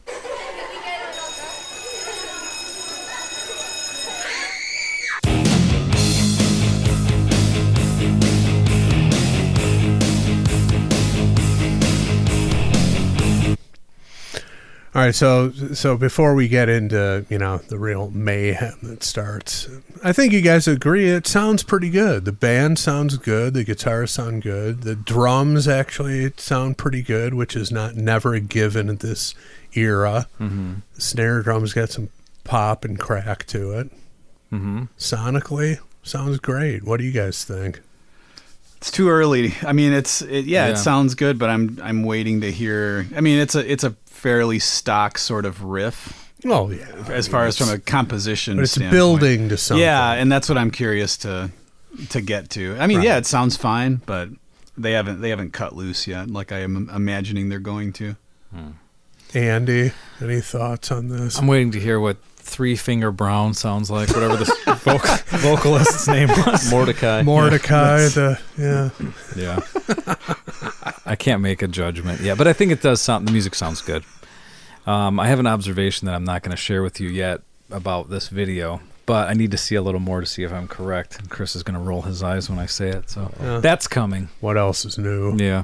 All right, so so before we get into, you know, the real mayhem that starts, I think you guys agree it sounds pretty good. The band sounds good, the guitars sound good, the drums actually sound pretty good, which is not never a given at this era. Mm-hmm. The snare drum's got some pop and crack to it. Mm-hmm. Sonically, sounds great. What do you guys think? It's too early. I mean, it's it, yeah, Yeah. it sounds good, but I'm I'm waiting to hear. I mean, it's a it's a fairly stock sort of riff Oh yeah, as far as from a composition but it's standpoint. building to something. Yeah, and that's what I'm curious to to get to. I mean, Right. yeah, it sounds fine, but they haven't they haven't cut loose yet, like I am imagining they're going to. Andy, any thoughts on this? I'm waiting to hear what Three Finger Brown sounds like, whatever the vocal, vocalist's name was. Mordecai. Mordecai, the yeah. Yeah. I can't make a judgment. Yeah, but I think it does sound, the music sounds good. Um, I have an observation that I'm not going to share with you yet about this video, but I need to see a little more to see if I'm correct. And Chris is going to roll his eyes when I say it, so Yeah. that's coming. What else is new? Yeah.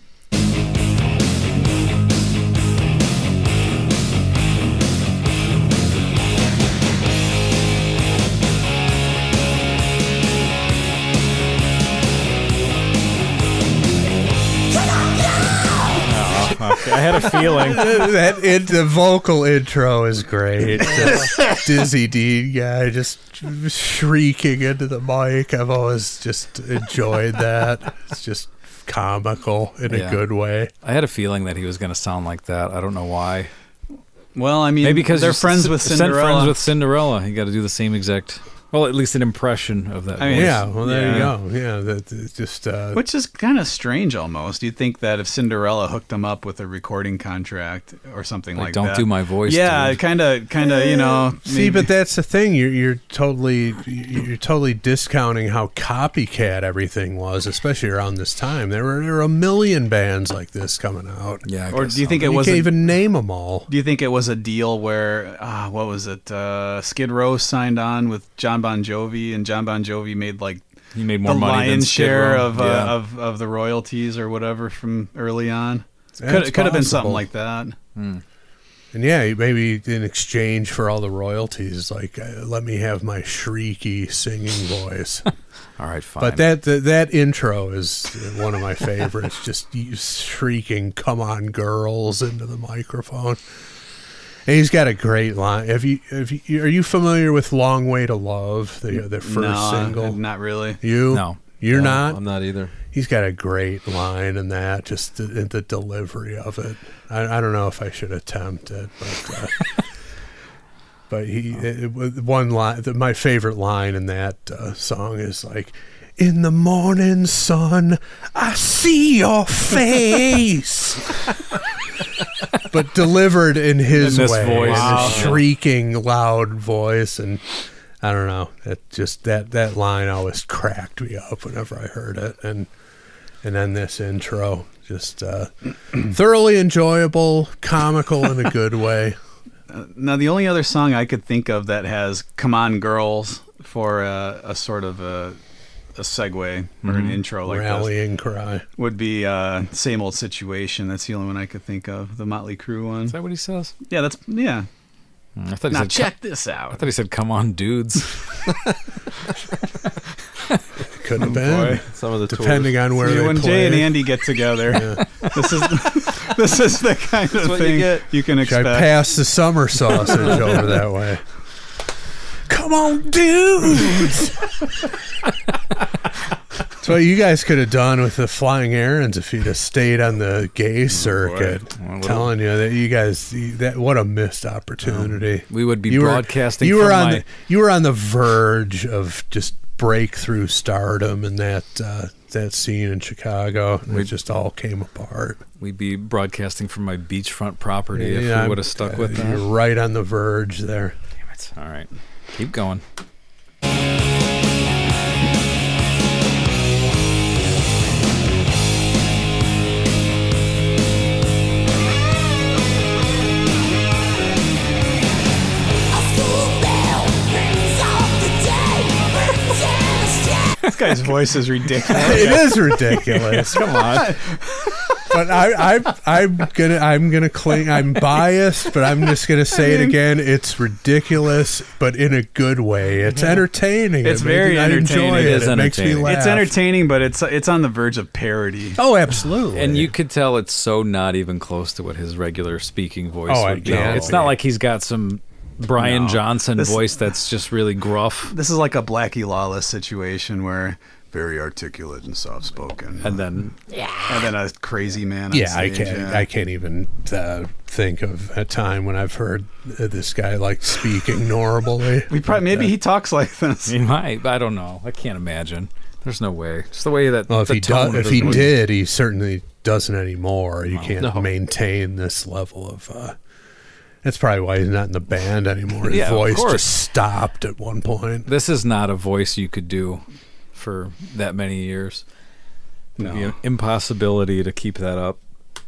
Okay, I had a feeling. that it, the vocal intro is great. The Dizzy Dean guy just shrieking into the mic. I've always just enjoyed that. It's just comical in Yeah. a good way. I had a feeling that he was going to sound like that. I don't know why. Well, I mean, Maybe because they're you're friends s- with sent Cinderella. friends with Cinderella. You got to do the same exact. Well, at least an impression of that. I mean, voice. Yeah, well, there Yeah. you go. Yeah, that that just uh, Which is kind of strange almost. You'd think that if Cinderella hooked them up with a recording contract or something Like, like, don't that. do my voice, Yeah, dude. kind of, kind of, you know. See, maybe- but that's the thing. You're you're totally you're totally discounting how copycat everything was, especially around this time. There were there were a million bands like this coming out. Yeah. I Or guess do you so. think it You was can't a, even name them all. Do you think it was a deal where, uh, what was it? Uh, Skid Row signed on with John Bon Jovi, and John Bon Jovi made like he made more the money than lion's Skid share Row? of, uh, Yeah. of of the royalties or whatever from early on? That's Could it could have been something possible. like that. And yeah, maybe in exchange for all the royalties, like uh, let me have my shrieky singing voice. All right, fine. But that, that that intro is one of my favorites. Just you shrieking "Come on, girls" into the microphone. And he's got a great line. Have you, have you, are you familiar with "Long Way to Love"? The the first no, single. not really. You? No. You're No, not. I'm not either. He's got a great line in that. Just the, the delivery of it. I, I don't know if I should attempt it, but. Uh, But he, it, it, one line, the, my favorite line in that uh, song is like, "In the morning sun, I see your face," but delivered in his In this way, voice. in Wow. a shrieking, loud voice, and I don't know, it just that that line always cracked me up whenever I heard it, and and then this intro, just uh, thoroughly enjoyable, comical in a good way. Now, the only other song I could think of that has "Come On, Girls" for a, a sort of a, a segue or an intro like Rallying cry. this would be uh, "Same Old Situation." That's the only one I could think of. The Motley Crue one. Is that what he says? Yeah, that's yeah. I thought he Now said. check this I out. thought he said, "Come on, dudes." Could have been. Boy. Some of the Depending tours. on where See, they when play. Jay and Andy get together, this is this is the kind of what you thing you, get. can Should expect. I pass the summer sausage over that way? Come on, dudes! That's what you guys could have done with the flying errands if you'd have stayed on the gay circuit. Boy. I'm telling you that you guys, that what a missed opportunity. We would be you broadcasting. Were, you were from on my... the, you were on the verge of just breakthrough stardom in that uh, that scene in Chicago. And it just all came apart. We'd be broadcasting from my beachfront property Yeah, if yeah, we would have stuck uh, with that. You're right on the verge there. Damn it! All right, keep going. This guy's voice is ridiculous. It is ridiculous. Come on. But I, I, I'm gonna, I'm gonna cling. I'm biased, but I'm just gonna say it again. It's ridiculous, but in a good way. It's entertaining. It's It very makes- I entertaining. enjoy It it. is It makes me entertaining. laugh. It's entertaining, but it's it's on the verge of parody. Oh, absolutely. And you could tell it's so not even close to what his regular speaking voice Oh, I would be. can't It's not be. like he's got some Brian No. Johnson This- voice that's just really gruff. This is like a Blackie Lawless situation where very articulate and soft spoken, And then and then a crazy man. On yeah, I stage, can't. yeah. I can't even uh, think of a time when I've heard uh, this guy like speaking normally. We probably maybe he talks like this. he might. I don't know. I can't imagine. There's no way. Just the way that. Well, if the he tone does, of if his he voice- did, he certainly doesn't anymore. You can't no. maintain this level of. Uh, that's probably why he's not in the band anymore. His Yeah, of voice course. just stopped at one point. This is not a voice you could do for that many years. It'd be No. an impossibility to keep that up.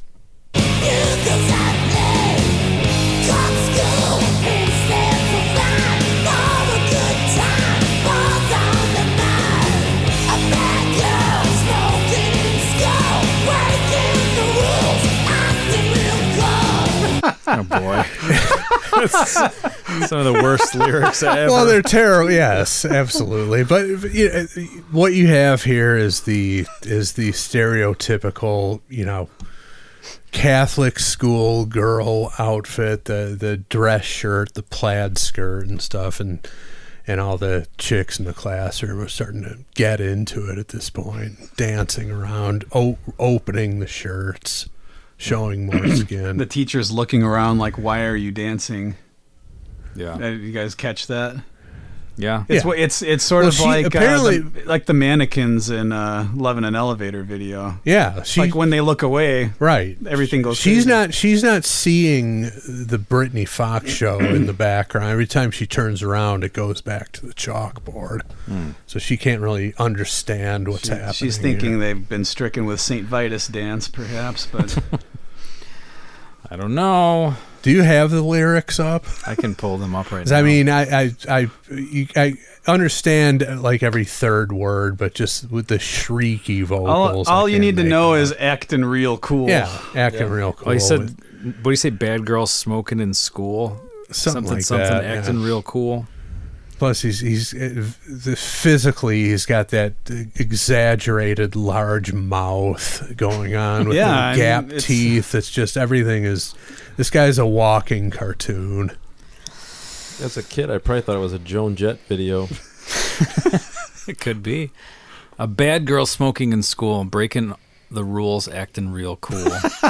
Oh boy. Some of the worst lyrics ever. Well, they're terrible. Yes, absolutely. But you know, what you have here is the is the stereotypical, you know, Catholic school girl outfit, the the dress shirt, the plaid skirt, and stuff, and and all the chicks in the classroom are starting to get into it at this point, dancing around, o- opening the shirts, showing more skin. The teacher's looking around like, "Why are you dancing?" yeah. Uh, you guys catch that? Yeah. It's Yeah. what it's it's sort Well, of she- like apparently- uh, the, like the mannequins in uh, Love in an Elevator video. Yeah, she, Like when they look away, right. everything goes. She's crazy. not. She's not seeing the Britny Fox show in the background. Every time she turns around, it goes back to the chalkboard. So she can't really understand what's She- happening. She's thinking here. they've been stricken with Saint Vitus dance, perhaps, but I don't know. Do you have the lyrics up? I can pull them up right 'Cause now. I mean, I I I, you, I understand uh, like every third word, but just with the shrieky all, vocals. I all you can't need to make know it is out. acting real cool. yeah, acting real cool. Oh, he said, with what do you say, bad girls smoking in school? something, like something that. acting yeah. real cool. Plus, he's he's uh, the- physically he's got that exaggerated large mouth going on with Yeah, I the gap mean, it's- teeth. It's just everything is. This guy's a walking cartoon. As a kid, I probably thought it was a Joan Jett video. It could be. A bad girl smoking in school, breaking the rules, acting real cool.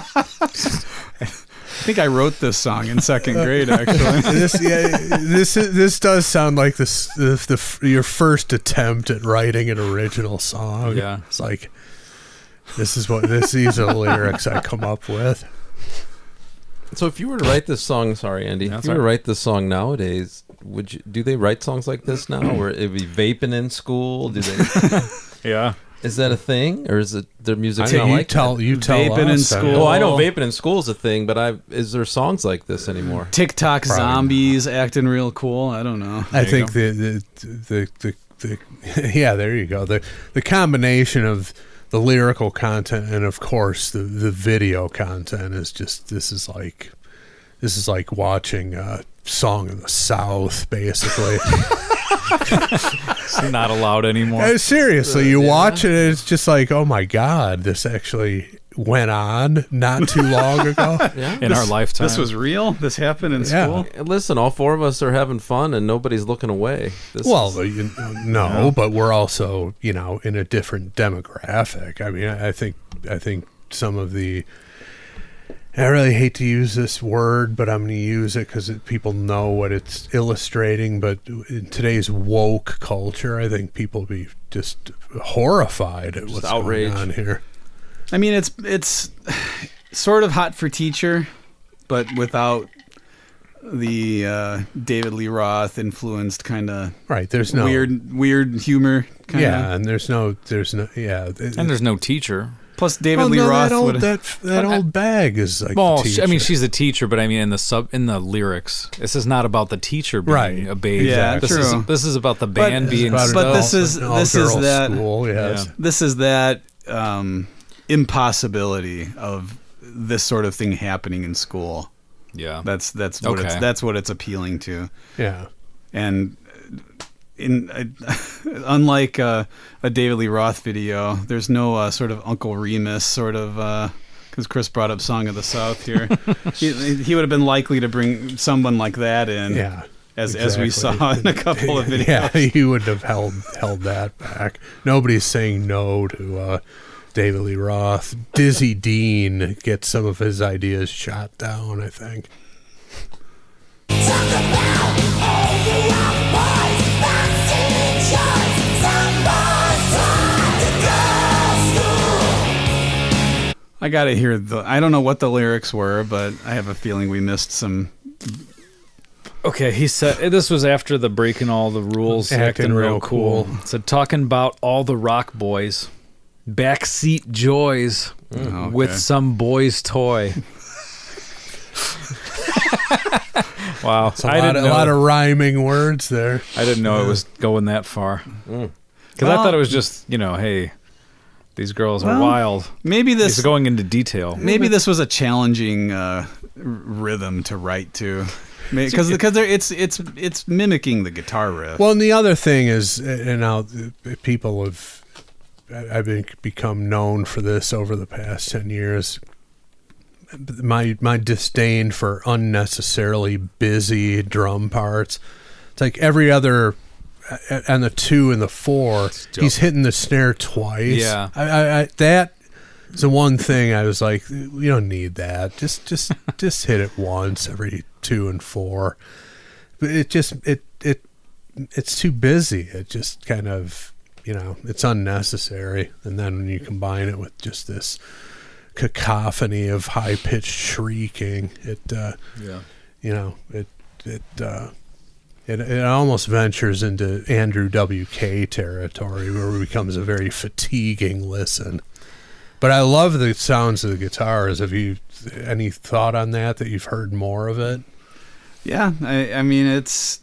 I think I wrote this song in second grade, actually. This yeah, this is, this does sound like this the, the your first attempt at writing an original song. Yeah. It's like this is what this these are the lyrics I come up with. So if you were to write this song, sorry, Andy, That's if you were to all right. write this song nowadays, would you? Do they write songs like this now, where it'd be vaping in school? Do they? Yeah. Is that a thing, or is it their music So not you like tell that? you tell Vaping in us. I mean, school. Oh, I know vaping in school is a thing, but I is there songs like this anymore? TikTok Probably zombies acting real cool. I don't know. I There you think the the, the the the yeah, there you go. The the combination of the lyrical content and of course the the video content is just this is like this is like watching a Song of the South, basically. It's not allowed anymore. Uh, seriously, you watch it, it's just like, oh my god, this actually went on not too long ago. Yeah. In This- our lifetime. This was real? This happened in Yeah. school? And listen, all four of us are having fun, and nobody's looking away. This Well, is- you, no, but we're also, you know, in a different demographic. I mean, I think, I think some of the, I really hate to use this word, but I'm going to use it because people know what it's illustrating. But in today's woke culture, I think people be just horrified at what's outrage. going on here. I mean, it's it's sort of hot for teacher, but without the uh, David Lee Roth influenced kind of Right? There's no weird weird humor. Kinda. yeah, and there's no, there's no, yeah, and there's no teacher. Plus, David oh, Lee no, Roth that old, would. that that old bag is like. Well, the she, I mean, teacher. she's the teacher, but I mean, in the sub, in the lyrics, this is not about the teacher being Right. a babe. Yeah, this true. is this is about the band being. About an but stuck. this all- is- an this is all-girls that- school, yes. Yeah. This is that um, impossibility of this sort of thing happening in school. yeah. That's that's what it's Okay. that's what it's appealing to. Yeah. And in uh, unlike uh, a David Lee Roth video, there's no uh, sort of Uncle Remus sort of because Chris brought up Song of the South here. he, he would have been likely to bring someone like that in, Yeah. as as we exactly. saw in a couple of videos. Yeah, he would have held held that back. Nobody's saying no to uh, David Lee Roth. Dizzy Dean gets some of his ideas shot down, I think. I gotta hear the. I don't know what the lyrics were, but I have a feeling we missed some. Okay, he said this was after the breaking all the rules, Acting acting, real real cool. cool. It said talking about all the rock boys, backseat joys Oh, okay. with some boy's toy. Wow, It's a, I lot, didn't of, know. lot of rhyming words there. I didn't know it was going that far. Because I Well- thought it was just, you know, hey, these girls are Well, wild. Maybe He's this. going into detail. Maybe this was a challenging uh, r- rhythm to write to, because because it's it's it's mimicking the guitar riff. Well, and the other thing is, and now people have, I've been, become known for this over the past ten years. My my disdain for unnecessarily busy drum parts. It's like every other, and the two and the four, he's hitting the snare twice. Yeah. I, I, I that is the one thing I was like, you don't need that. Just just just hit it once every two and four. But it just it it it's too busy. It just kind of, you know, it's unnecessary. And then when you combine it with just this cacophony of high pitched shrieking, it uh, Yeah. you know, it it uh, it it almost ventures into Andrew W K territory where it becomes a very fatiguing listen. But I love the sounds of the guitars. Have you any thought on that? That you've heard more of it? Yeah, I, I mean it's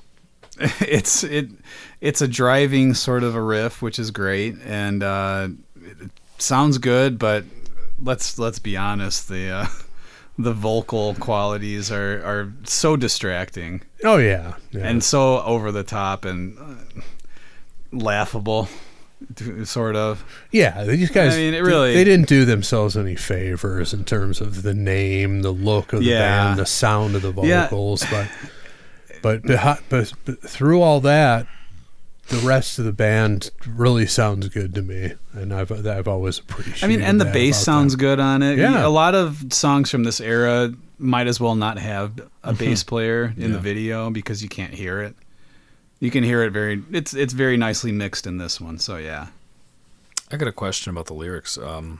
it's it it's a driving sort of a riff, which is great, and uh, it sounds good. But let's let's be honest, the uh, the vocal qualities are are so distracting. Oh yeah, yeah. And so over the top and uh, laughable, sort of. Yeah, these guys. I mean, it really- They didn't do themselves any favors in terms of the name, the look of the Yeah. band, the sound of the Yeah. vocals, but, but but but but through all that, the rest of the band really sounds good to me, and I've I've always appreciated. I mean, and the that bass about sounds them. good on it. Yeah. A lot of songs from this era might as well not have a bass player in the video because you can't hear it. You can hear it very. It's it's very nicely mixed in this one. So yeah. I got a question about the lyrics. Um,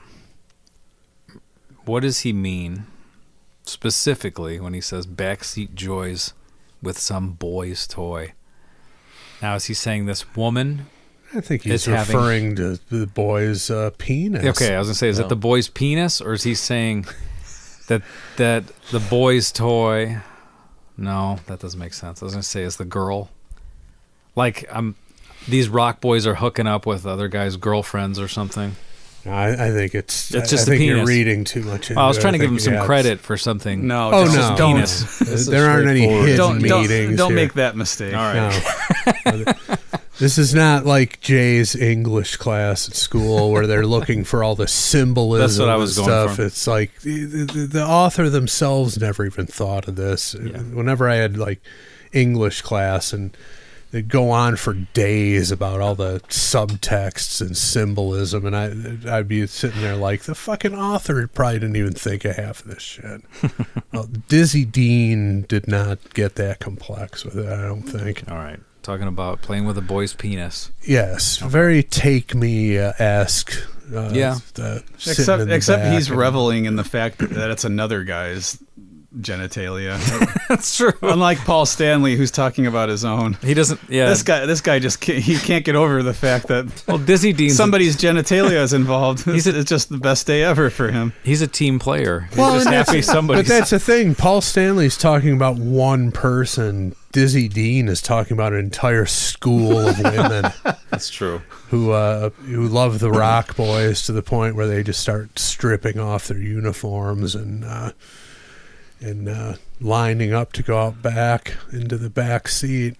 what does he mean specifically when he says backseat joys with some boy's toy? Now, is he saying this woman? I think he's is having- referring to the boy's uh, penis. Okay, I was gonna say, is it the boy's penis, or is he saying that that the boy's toy? No, that doesn't make sense. I was gonna say, is the girl like I'm? These rock boys are hooking up with other guys' girlfriends or something. I, I think it's. It's I- just I the think you're penis. reading too much. Into I was it. trying I to give him think, some yeah, it's- credit for something. No, Oh just no, don't This is there aren't any straightforward. hidden don't don't, meetings. don't here. make that mistake. All right. No. This is not like Jay's English class at school where they're looking for all the symbolism That's what I was and going stuff. for. It's like the, the, the author themselves never even thought of this. Yeah. Whenever I had like English class, and they'd go on for days about all the subtexts and symbolism, and I, I'd be sitting there like, the fucking author probably didn't even think of half of this shit. Well, Dizzy Dean did not get that complex with it, I don't think. All right. Talking about playing with a boy's penis. Yes, very Take Me-esque. Uh, Yeah. the sitting Except, in the except back he's and- reveling in the fact that it's another guy's genitalia. That's true. Unlike Paul Stanley, who's talking about his own. He doesn't. Yeah. This guy, this guy just can't, he can't get over the fact that Well, Dizzy Dean's somebody's genitalia is involved. He's It's, a- it's just the best day ever for him. He's a team player. He's Well, just and happy that's- somebody. But that's the thing. Paul Stanley's talking about one person. Dizzy Dean is talking about an entire school of women That's true. who uh, who love the Rock Boys to the point where they just start stripping off their uniforms and uh, and uh, lining up to go out back into the back seat.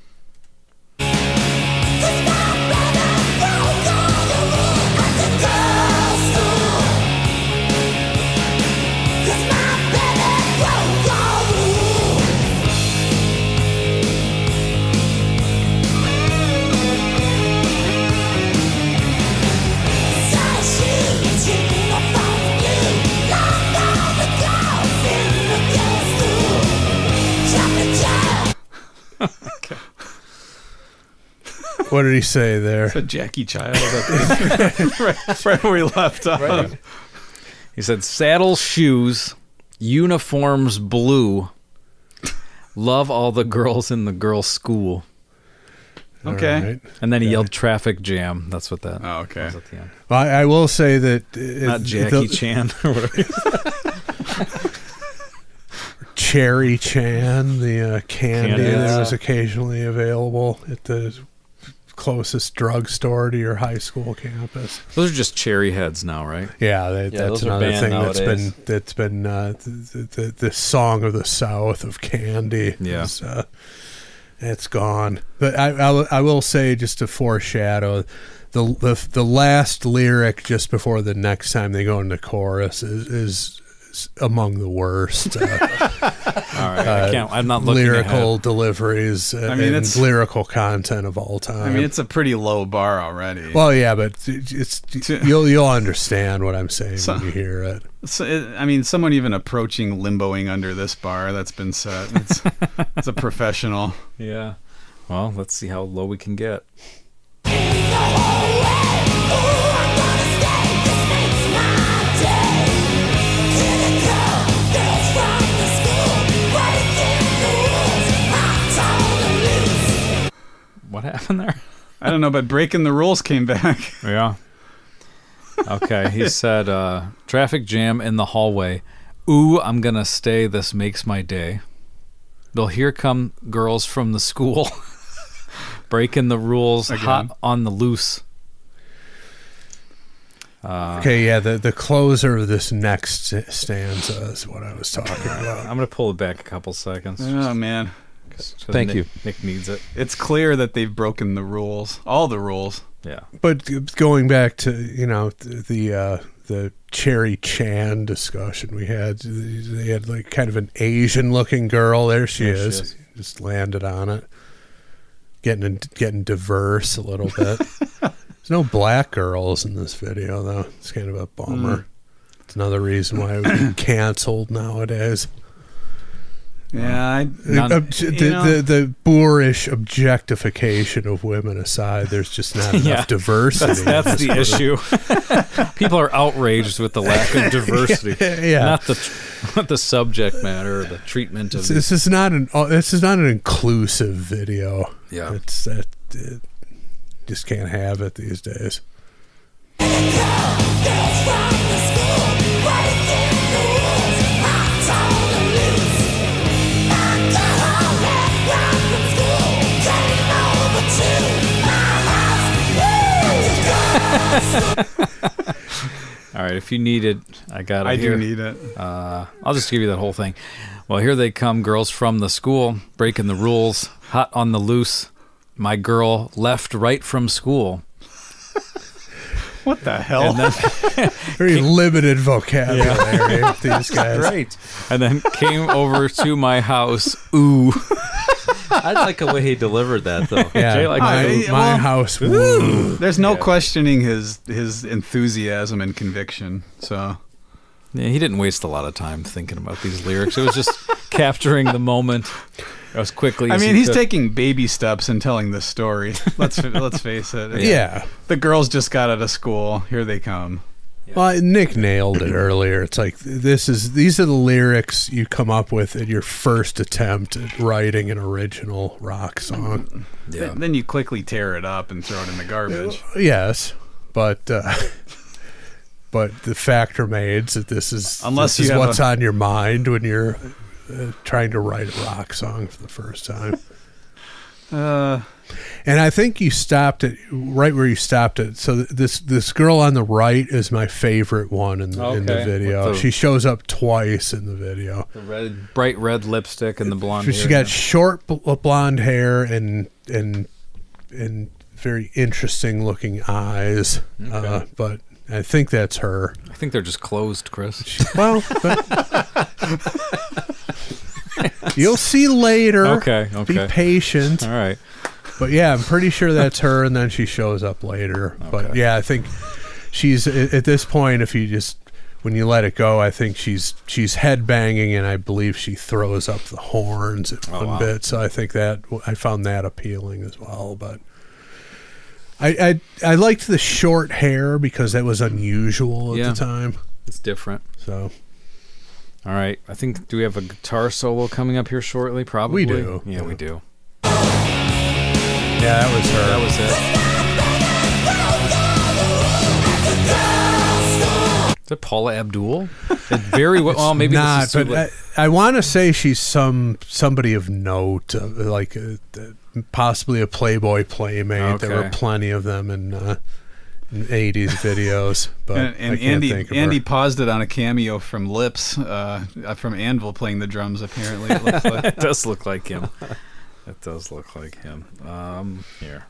What did he say there? The Jackie Child, right, right where we left off. He said, "Saddle shoes, uniforms blue. Love all the girls in the girls' school." Okay. All right. And then he Okay. yelled "traffic jam." That's what that Oh, okay. was at the end. Well, I, I will say that it, Not Jackie the- Chan or whatever. Cherry Chan, the uh, candy Candy, that yeah. was occasionally available at the closest drugstore to your high school campus. Those are just cherry heads now, right? Yeah, they, Yeah, that's those are another banned thing nowadays. that's been that's been uh, the, the the song of the South of candy. Yeah. is, uh, it's gone. But I, I will- I will say, just to foreshadow, the, the the last lyric just before the next time they go into chorus is, is among the worst. Uh, All right. I uh, can't. I'm not looking lyrical ahead. deliveries uh, I mean, and it's- lyrical content of all time. I mean, it's a pretty low bar already. well, yeah, but it's you'll you'll understand what I'm saying So- when you hear it. So, it, I mean, someone even approaching limboing under this bar that's been set. It's, it's a professional. Yeah. Well, let's see how low we can get. What happened there? I don't know, but breaking the rules came back. Yeah. Okay, he said, uh, traffic jam in the hallway. Ooh, I'm gonna stay. This makes my day. Well, here come girls from the school. Breaking the rules, Again. hot on the loose. Uh, Okay, yeah, the, the closer of this next stanza is what I was talking about. I'm gonna pull it back a couple seconds. Oh, man. 'cause Thank Nick- you. Nick needs it. It's clear that they've broken the rules. All the rules. Yeah. But going back to, you know, the the, uh, the Cherry Chan discussion we had, they had like kind of an Asian looking girl. There she There she is. is. Just landed on it. Getting getting diverse a little bit. There's no black girls in this video though. It's kind of a bummer. It's another reason why it would be canceled nowadays. Yeah, I, None- Ob- the, you know- the the boorish objectification of women aside, there's just not enough Yeah, diversity. That's, that's in the this issue. People are outraged with the lack of diversity, Yeah. not the not the subject matter or the treatment of. This, this is not an uh, this is not an inclusive video. Yeah. It's that it just can't have it these days. All right, if you need it, I got it I here. do need it. Uh, I'll just give you that whole thing. Well, here they come, girls from the school, breaking the rules, hot on the loose. my girl left right from school. What the hell? And then, Very limited vocabulary with these guys. Great. and then came over to my house. Ooh. I like the way he delivered that, though. Yeah, Jay liked my, it. my Well, house. Woo. There's no Yeah. questioning his his enthusiasm and conviction. So Yeah, he didn't waste a lot of time thinking about these lyrics. It was just capturing the moment as quickly I as mean, he he's could. taking baby steps in telling this story. Let's let's face it. Yeah. The girls just got out of school. Here they come. Well, Nick nailed it earlier. It's like this is these are the lyrics you come up with at your first attempt at writing an original rock song. Yeah. Then you quickly tear it up and throw it in the garbage. Yes, but uh, but the fact remains that this is Unless this you is have what's a- on your mind when you're uh, trying to write a rock song for the first time. Uh, And I think you stopped it right where you stopped it. So th- this this girl on the right is my favorite one in the, in the Okay. video. With the- She shows up twice in the video. The red, bright red lipstick and the blonde She's hair. got short bl- blonde hair and and and very interesting looking eyes. Uh, but I think that's her. I think they're just closed, Chris. Well, but you'll see later. Okay, okay. Be patient. All right. But yeah, I'm pretty sure that's her, and then she shows up later. But Okay. yeah, I think she's at at this point. If you just when you let it go, I think she's she's headbanging, and I believe she throws up the horns at Oh, one wow. bit. So I think that I found that appealing as well. But I I, I liked the short hair because that was unusual at Yeah. the time. It's different. So All right. I think, do we have a guitar solo coming up here shortly? Probably. We do. Yeah, we do. yeah, that was her. That was it. Is that Paula Abdul? It very well. Well, maybe not, this is too but late. I, I want to say she's some somebody of note, uh, like uh, uh, possibly a Playboy playmate. There were Okay. plenty of them in, uh, in eighties videos, but and I and can't Andy think of Andy her. paused it on a cameo from Lips, uh, from Anvil playing the drums. Apparently, it looks like. It does look like him. It does look like him. Um, here.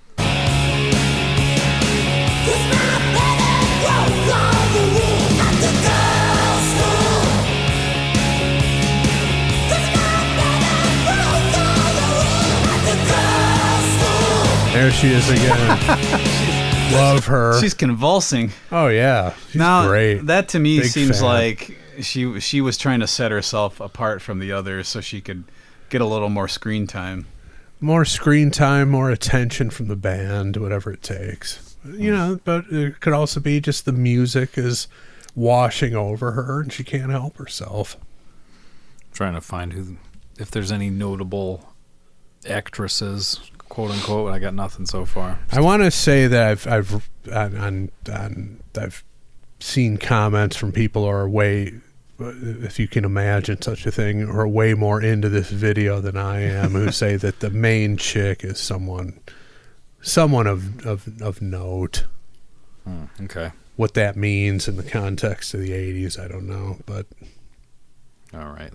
There she is again. Love her. She's convulsing. oh yeah, she's now great. that to me Big seems fan. like she she was trying to set herself apart from the others so she could get a little more screen time. More screen time, more attention from the band, whatever it takes. You know, but it could also be just the music is washing over her and she can't help herself. Trying to find who, if there's any notable actresses, quote unquote. I got nothing so far. I want to say that I've I've on, on, on I've seen comments from people who are way, if you can imagine such a thing, are way more into this video than I am, who say that the main chick is someone, someone of of, of note. Hmm, okay. What that means in the context of the eighties, I don't know, but All right.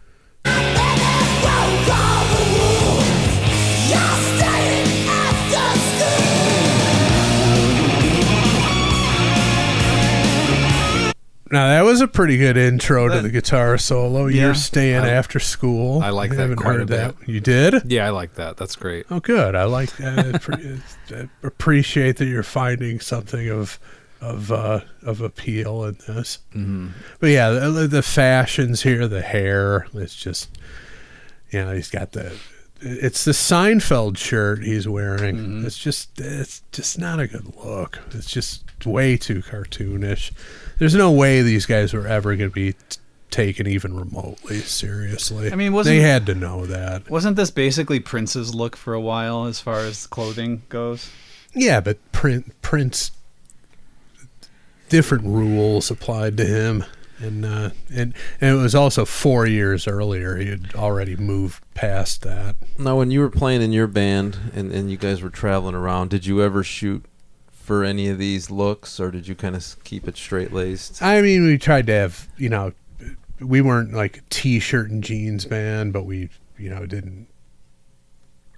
now that was a pretty good intro to That- the guitar solo. Yeah. You're staying I- after school. I like that haven't quite a heard that. bit. You did? Yeah, I like that. That's great. Oh, good. I like that. I appre- I appreciate that you're finding something of of uh, of appeal in this. Mm-hmm. But yeah, the, the fashions here, the hair, it's just, you know, he's got the, it's the Seinfeld shirt he's wearing. Mhm. It's just, it's just not a good look. It's just way too cartoonish. There's no way these guys were ever going to be t- taken even remotely seriously. I mean, wasn't- they had to know that. Wasn't this basically Prince's look for a while as far as clothing goes? Yeah, but Prince, Prince, different rules applied to him, and uh, and and it was also four years earlier. He had already moved past that. Now, when you were playing in your band and, and you guys were traveling around, did you ever shoot for any of these looks, or did you kind of keep it straight laced? I mean, we tried to have, you know, we weren't like a t-shirt and jeans band, but we, you know, didn't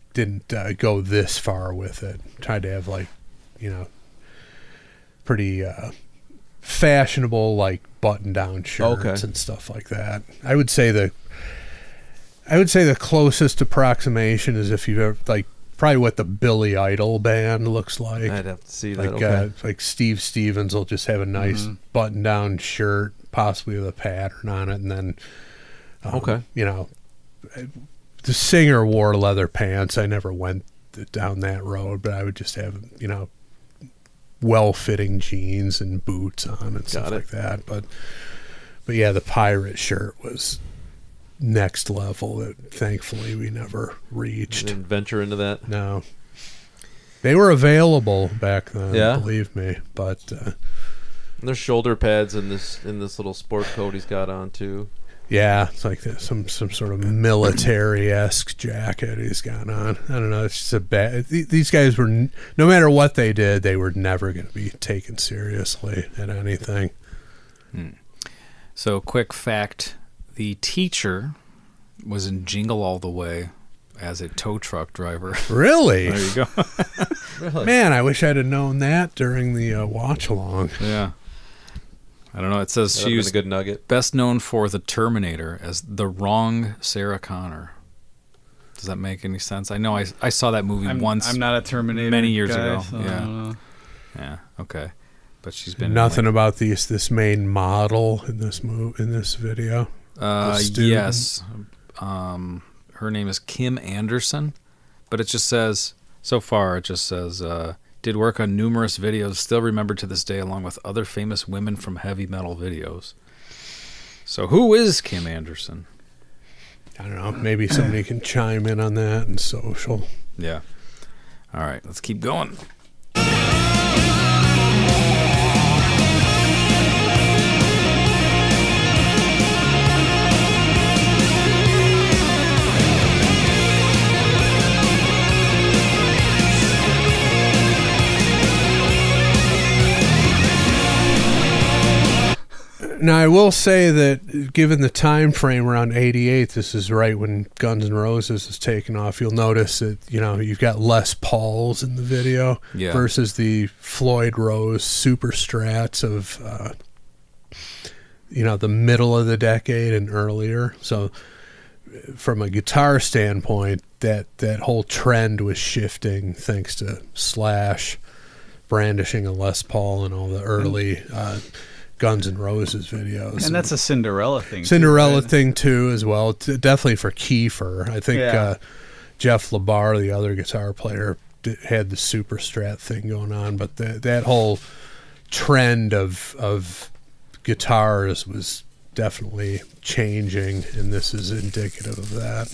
didn't uh, go this far with it. Tried to have like, you know, pretty uh, fashionable like button-down shirts Okay. and stuff like that. I would say the, I would say the closest approximation is if you've ever like probably what the Billy Idol band looks like. I'd have to see that. Like okay. uh, like Steve Stevens will just have a nice Mhm. button-down shirt, possibly with a pattern on it, and then um, Okay. you know, the singer wore leather pants. I never went down that road, but I would just have, you know, well-fitting jeans and boots on and stuff Got it. like that. But but yeah, the pirate shirt was next level that thankfully we never reached. Didn't venture into that. No. They were available back then, Yeah? believe me. But uh, And there's shoulder pads in this in this little sport coat he's got on too. yeah, it's like the, some some sort of military-esque jacket he's got on. I don't know. It's just a bad. th- These guys were, n- no matter what they did, they were never going to be taken seriously at anything. So, quick fact: the teacher was in Jingle All the Way as a tow truck driver. Really? There you go. Really? Man, I wish I'd have known that during the uh, watch-along. Yeah. I don't know. It says That'd she have was been a good nugget. best known for The Terminator as the wrong Sarah Connor. Does that make any sense? I know I, I saw that movie I'm, once. I'm not a Terminator many years guy, ago. so I Yeah. don't know. Yeah. Okay. But she's been in, Nothing like- about these this main model in this move in this video. Uh, The student? yes. Um, her name is Kim Anderson, but it just says, so far, it just says, uh, did work on numerous videos, still remembered to this day, along with other famous women from heavy metal videos. So who is Kim Anderson? I don't know. Maybe somebody can chime in on that in social. Yeah. All right, let's keep going. Now, I will say that given the time frame around eighty-eight, this is right when Guns N' Roses is taking off. You'll notice that, you know, you've got Les Pauls in the video Yeah. versus the Floyd Rose super strats of, uh, you know, the middle of the decade and earlier. So from a guitar standpoint, that, that whole trend was shifting thanks to Slash brandishing a Les Paul and all the early uh, Guns N' Roses videos. And that's a Cinderella thing. Cinderella too, right? thing too, as well. T- definitely for Kiefer. I think Yeah. uh, Jeff LaBar, the other guitar player, d- had the super strat thing going on. But the, that whole trend of of guitars was definitely changing, and this is indicative of that.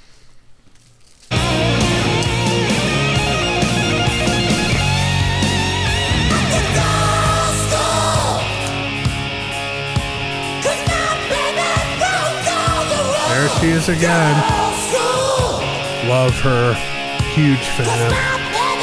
There she is again. Love her. Huge fan.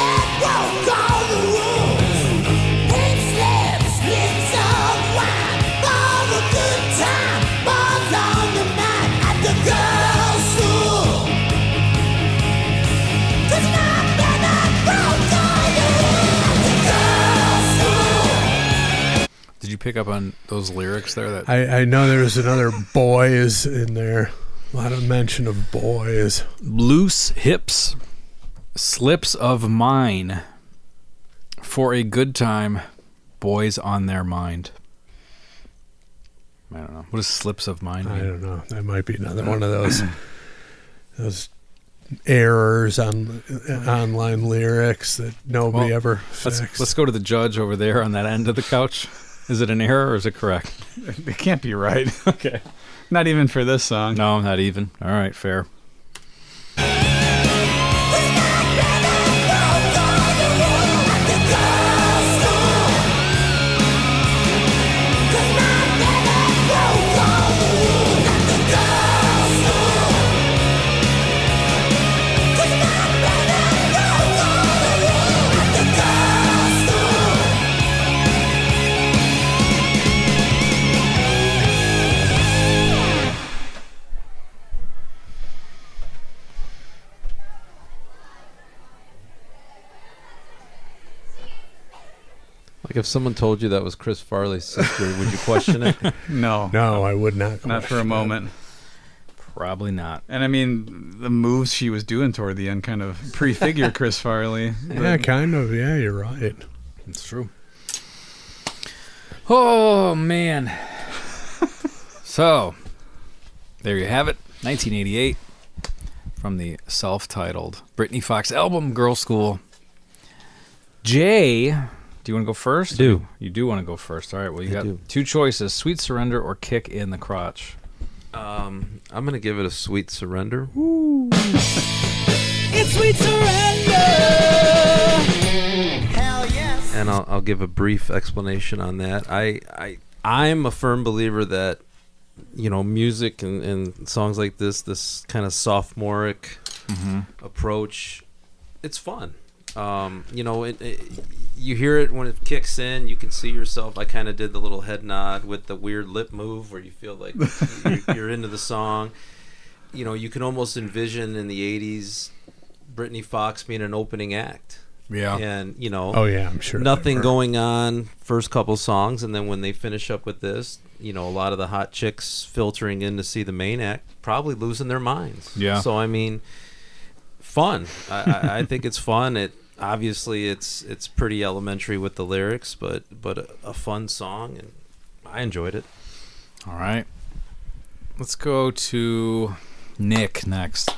Did you pick up on those lyrics there? That I, I know there's another boys in there. A lot of mention of boys. loose hips, slips of mine, for a good time, boys on their mind. I don't know. What does slips of mind I mean? don't know. That might be another one of those those errors on online lyrics that nobody Well, ever Let's, fixed. let's go to the judge over there on that end of the couch. Is it an error or is it correct? It can't be right. Okay. Not even for this song. No, not even. All right, fair. Like if someone told you that was Chris Farley's sister, would you question it? No, No, I would not. not for a question moment. Probably not. And I mean, the moves she was doing toward the end kind of prefigure Chris Farley. that. Yeah, kind of. Yeah, you're right. It's true. Oh, man. So, there you have it. nineteen eighty-eight from the self-titled Britny Fox album, Girl School. Jay, do you want to go first? I do. You do want to go first. All right, well, you I got do. two choices, Sweet Surrender or Kick in the Crotch. Um, I'm gonna give it a Sweet Surrender. It's sweet surrender. Hell yes. And I'll, I'll give a brief explanation on that. I, I, I'm a firm believer that, you know, music and, and songs like this, this kind of sophomoric approach, it's fun. Um, you know, it, it, you hear it when it kicks in. You can see yourself. I kind of did the little head nod with the weird lip move where you feel like you're, you're into the song. You know, you can almost envision in the eighties Britny Fox being an opening act. Yeah. And, you know, Oh yeah, I'm sure. they nothing were. going on first couple songs, and then when they finish up with this, you know, a lot of the hot chicks filtering in to see the main act, probably losing their minds. Yeah. So I mean, fun. I, I, I think it's fun. It obviously it's it's pretty elementary with the lyrics, but but a, a fun song, and I enjoyed it. All right. Let's go to Nick next.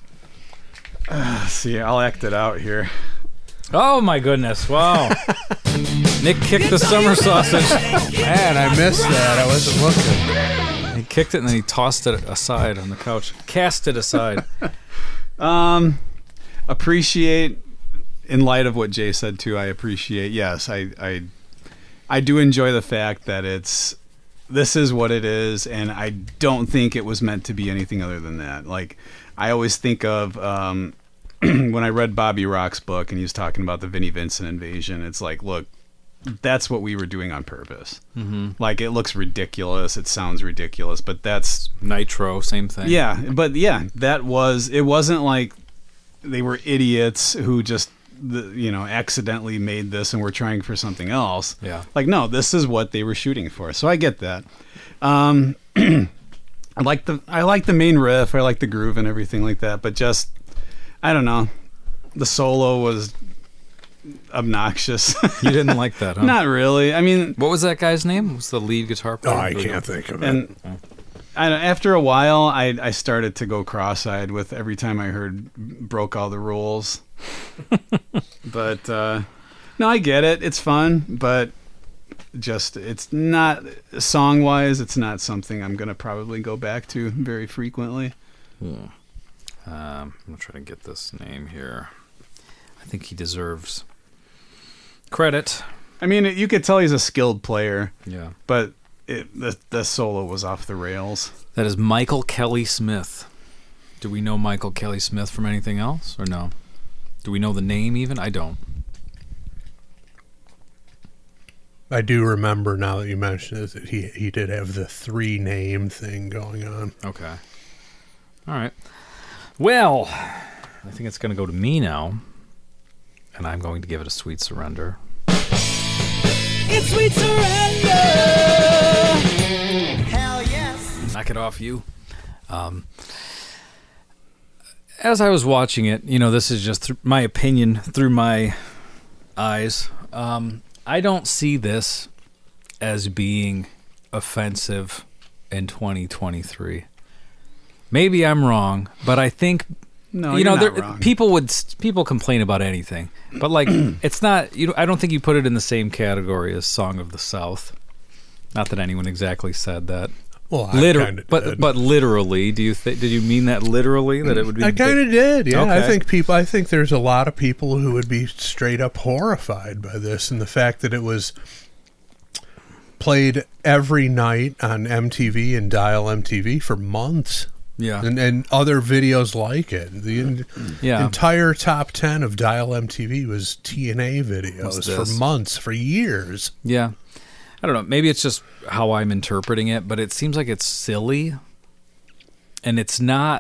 See, I'll act it out here. Oh, my goodness. Wow. Nick kicked the summer sausage. Man, I missed that. I wasn't looking. He kicked it and then he tossed it aside on the couch. Cast it aside. Um, appreciate, in light of what Jay said too, I appreciate, yes, I, I, I do enjoy the fact that it's, this is what it is, and I don't think it was meant to be anything other than that. Like, I always think of, um, when I read Bobby Rock's book and he was talking about the Vinnie Vincent invasion, it's like, look, that's what we were doing on purpose. Mm-hmm. Like, it looks ridiculous, it sounds ridiculous, but that's Nitro, same thing. yeah, but yeah, that was, it wasn't like they were idiots who just, the, you know, accidentally made this and were trying for something else. Yeah. Like, no, this is what they were shooting for. So I get that. Um, I like the, I like the main riff. I like the groove and everything like that, but just, I don't know. The solo was obnoxious. You didn't like that, huh? Not really. I mean, What was that guy's name? What's the lead guitar Oh, player? I can't think of it. and I don't, after a while, I I started to go cross-eyed with every time I heard "Broke All the Rules." But uh, no, I get it. It's fun, but just it's not song-wise. It's not something I'm gonna probably go back to very frequently. Um, I'm going to try to get this name here. I think he deserves credit. I mean, you could tell he's a skilled player, Yeah. but it, the the solo was off the rails. That is Michael Kelly Smith. Do we know Michael Kelly Smith from anything else, or no? Do we know the name even? I don't. I do remember now that you mentioned it that he he did have the three name thing going on. Okay. All right. Well, I think it's going to go to me now, and I'm going to give it a Sweet Surrender. It's sweet surrender. Hell yes. Knock it off, you. Um, as I was watching it, you know, this is just th- my opinion through my eyes. Um, I don't see this as being offensive in twenty twenty-three. Maybe I'm wrong, but I think No, you you're know not there, wrong. people would people complain about anything, but like it's not. You know, I don't think you put it in the same category as "Song of the South." Not that anyone exactly said that. Well, I Liter- kind of but did. but literally, do you think? Did you mean that literally? That it would be? I kind of did. Yeah, I Okay. think people. I think there's a lot of people who would be straight up horrified by this, and the fact that it was played every night on M T V and Dial M T V for months. Yeah. And, and other videos like it. The en- Yeah. entire top ten of Dial M T V was T N A videos Was for this. months, for years. Yeah. I don't know. Maybe it's just how I'm interpreting it, but it seems like it's silly. And it's not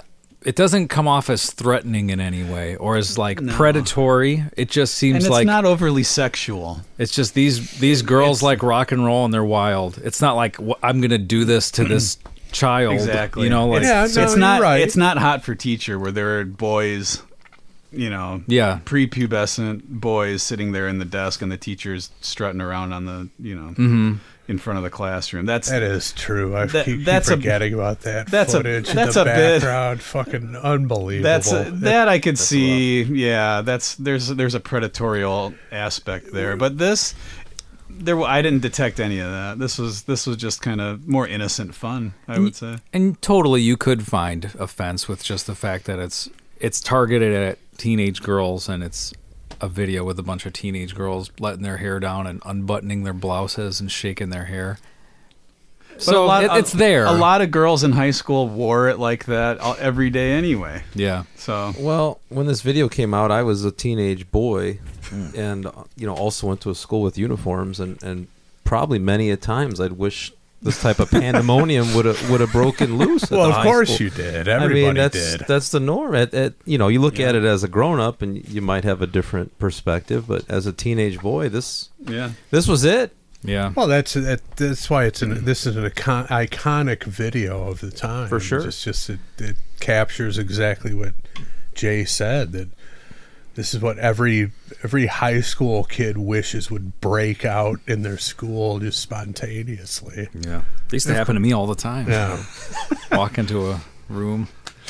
it doesn't come off as threatening in any way or as like No. predatory. It just seems and it's like not overly sexual. it's just these these girls It's- like rock and roll and they're wild. It's not like "Wh- I'm gonna do this to this child. Exactly. You know, like Yeah, it's, no, it's you're not. right. It's not Hot for Teacher where there are boys, you know, yeah. prepubescent boys sitting there in the desk and the teacher's strutting around on the, you know, Mm-hmm. in front of the classroom. That's That is true. I That- keep, that's keep a- forgetting about that that's a- footage. that's in a the bit- background. Fucking unbelievable. that's a, that I could That's see. Yeah, that's there's there's a predatorial aspect there, but this. There, I didn't detect any of that. This was this was just kind of more innocent fun, I would say. And totally, you could find offense with just the fact that it's it's targeted at teenage girls, and it's a video with a bunch of teenage girls letting their hair down and unbuttoning their blouses and shaking their hair. But So a lot, it, it's there. A lot of girls in high school wore it like that all- every day anyway. Yeah. So Well, when this video came out, I was a teenage boy, and uh, you know, also went to a school with uniforms, and, and probably many a times I'd wish this type of pandemonium would have would have broken loose. At well, the of high course school. you did. I Everybody mean, that's did. that's the norm. At, at you know, you look at it as a grown up, and you might have a different perspective, but as a teenage boy, this yeah, this was it. Yeah. Well, that's that, that's why it's an this is an icon, iconic video of the time. For sure. It's just it, it captures exactly what Jay said, that this is what every every high school kid wishes would break out in their school just spontaneously. Yeah. It used to happen to me all the time. Yeah. Walk into a room.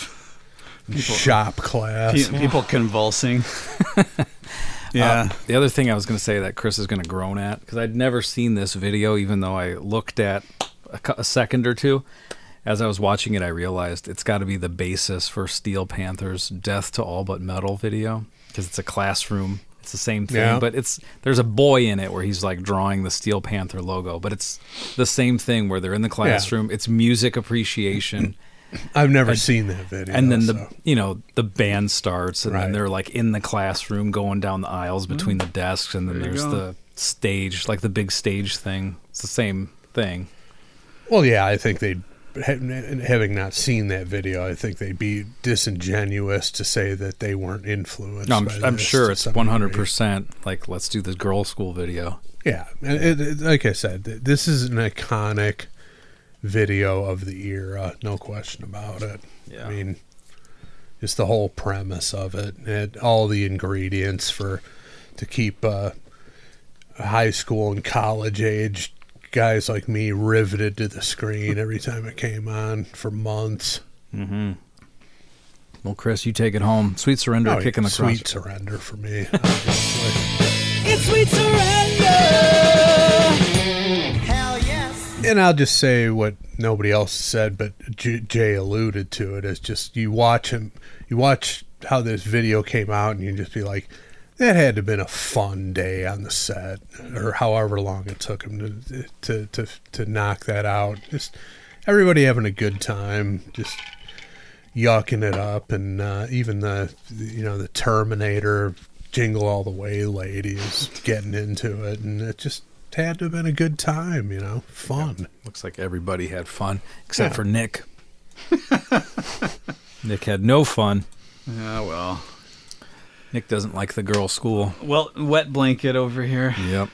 Shop class. Pe- people convulsing. Yeah. Uh, the other thing I was going to say that Chris is going to groan at, because I'd never seen this video, even though I looked at a, cou- a second or two. As I was watching it, I realized it's got to be the basis for Steel Panther's "Death to All But Metal" video, because it's a classroom. It's the same thing, Yeah. but it's there's a boy in it where he's like drawing the Steel Panther logo, but it's the same thing where they're in the classroom. It's music appreciation. I've never seen that video. And then the so. you know the band starts, and Right. then they're like in the classroom going down the ails between the desks, and then There you there's go. the stage, like the big stage thing. It's the same thing. Well, yeah, I think they'd, ha- having not seen that video, I think they'd be disingenuous to say that they weren't influenced. No, I'm, by I'm this sure to it's some one hundred degree. percent like let's do this girl school video. Yeah, and it, it, like I said, th- this is an iconic video of the era, no question about it. Yeah. I mean, just the whole premise of it, and all the ingredients for to keep uh, high school and college age guys like me riveted to the screen every time it came on for months. Mm-hmm. Well, Chris, you take it home. Sweet Surrender, Oh, kicking the sweet cross. surrender for me. Obviously. It's sweet surrender. Hell yes. And I'll just say what nobody else said, but J- Jay alluded to it. Is just you watch him, you watch how this video came out, and you just be like, that had to have been a fun day on the set, or however long it took him to to to, to knock that out. Just everybody having a good time, just yucking it up, and uh, even the you know the Terminator Jingle All the Way lady is getting into it, and it just had to have been a good time, you know, fun. Looks like everybody had fun except Yeah. for Nick. Nick had no fun. Yeah, well. Nick doesn't like the girl school. Well, wet blanket over here. Yep.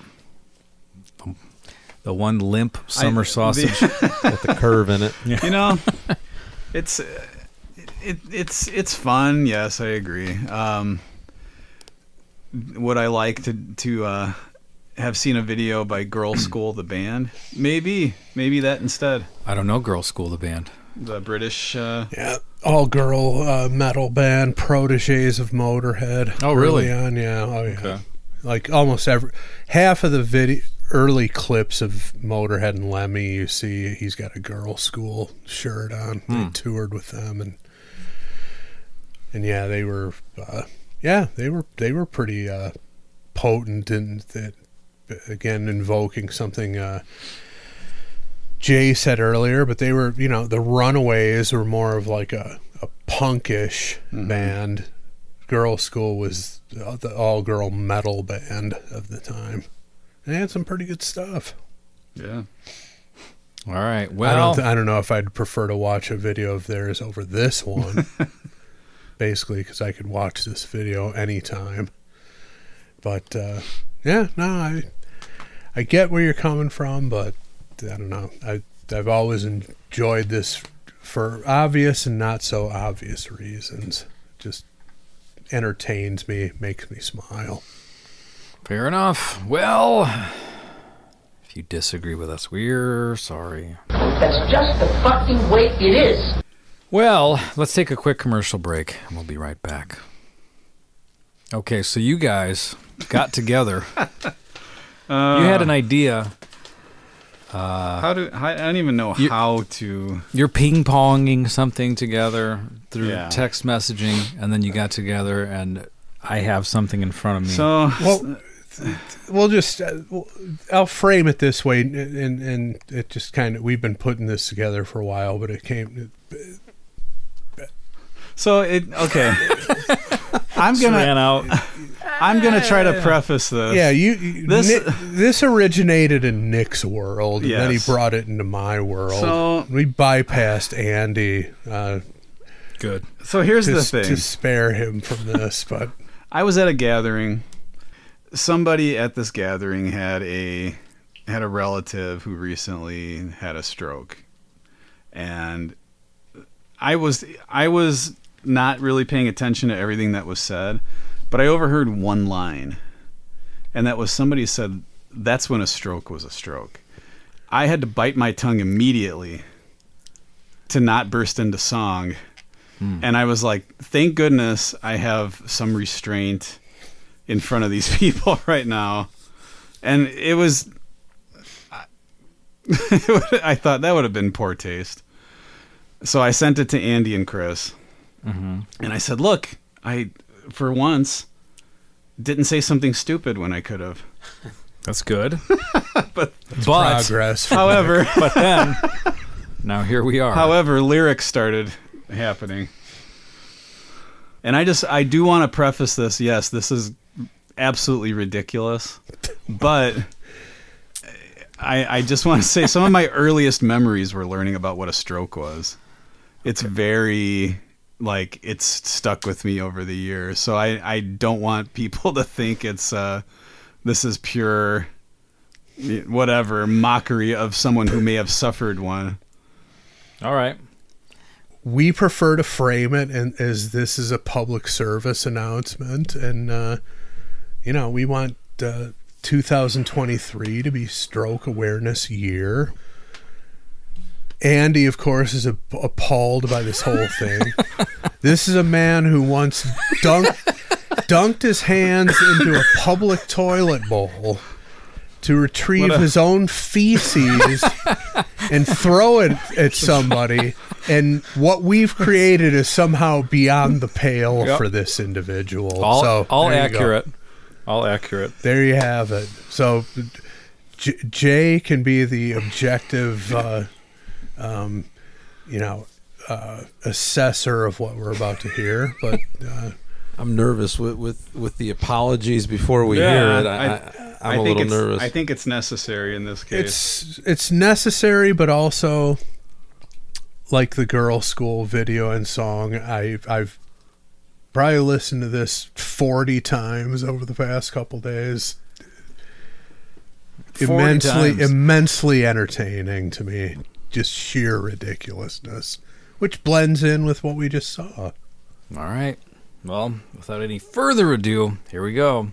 The one limp summer I- sausage. the- With the curve in it. You know, it's uh, it, it's it's fun. Yes, I agree. Um, would I like to to uh, have seen a video by Girl School the band? Maybe, maybe that instead. I don't know Girl School the band. The British. Uh, Yeah, all girl uh, metal band, proteges of Motorhead. Oh, really? Early on, yeah. Oh, yeah. Okay. Like almost every half of the video, early clips of Motorhead and Lemmy, you see he's got a Girl School shirt on. They toured with them, and and yeah, they were, uh, yeah, they were they were pretty uh, potent, and that again invoking something. Uh, Jay said earlier, but they were, you know, the Runaways were more of like a, a punkish band. Girl School was the all-girl metal band of the time. They had some pretty good stuff. yeah. All right. I Well, don't, th- I don't know if I'd prefer to watch a video of theirs over this one. basically because I could watch this video anytime. But uh, yeah, no, I I get where you're coming from, but I don't know. I I've always enjoyed this for obvious and not so obvious reasons. Just entertains me, makes me smile. Fair enough. Well, if you disagree with us, we're sorry. That's just the fucking way it is. Well, let's take a quick commercial break, and we'll be right back. Okay, so you guys got together. Uh, you had an idea. Uh, how do I don't even know you, how to. You're ping-ponging something together through Yeah. text messaging, and then you got together, and I have something in front of me. So, well, we'll just uh, I'll frame it this way, and and it just kind of we've been putting this together for a while, but it came. So it okay. I'm gonna. Ran out. I'm gonna try to preface this. Yeah, you. you this Nick, this originated in Nick's world, and yes. then he brought it into my world. So we bypassed Andy. Uh, Good. So here's to, the thing: to spare him from this, but I was at a gathering. Somebody at this gathering had a had a relative who recently had a stroke, and I was I was not really paying attention to everything that was said. But I overheard one line, and that was somebody said, "That's when a stroke was a stroke." I had to bite my tongue immediately to not burst into song. Mm. And I was like, thank goodness I have some restraint in front of these people right now. And it was, I thought that would have been poor taste. So I sent it to Andy and Chris. Mm-hmm. And I said, look, I... for once, didn't say something stupid when I could have. That's good. but but progress. However, but then now here we are. However, lyrics started happening. And I just I do want to preface this. Yes, this is absolutely ridiculous. But I I just want to say some of my earliest memories were learning about what a stroke was. It's okay. very like it's stuck with me over the years. So I, I don't want people to think it's uh this is pure whatever mockery of someone who may have suffered one. All right. We prefer to frame it and as this is a public service announcement, and uh you know, we want uh two thousand twenty-three to be Stroke Awareness Year. Andy, of course, is appalled by this whole thing. This is a man who once dunked, dunked his hands into a public toilet bowl to retrieve a... his own feces and throw it at somebody. And what we've created is somehow beyond the pale yep. for this individual. All, so all accurate. All accurate. There you have it. So J- Jay can be the objective... Uh, Um, you know, uh, assessor of what we're about to hear, but uh, I'm nervous with, with, with the apologies before we yeah, hear it. I, I, I, I'm I a think little it's, nervous. I think it's necessary in this case. It's it's necessary, but also like the girl school video and song. I I've probably listened to this forty times over the past couple days. Immensely, times. immensely entertaining to me. Just sheer ridiculousness, which blends in with what we just saw. All right. Well, without any further ado, here we go.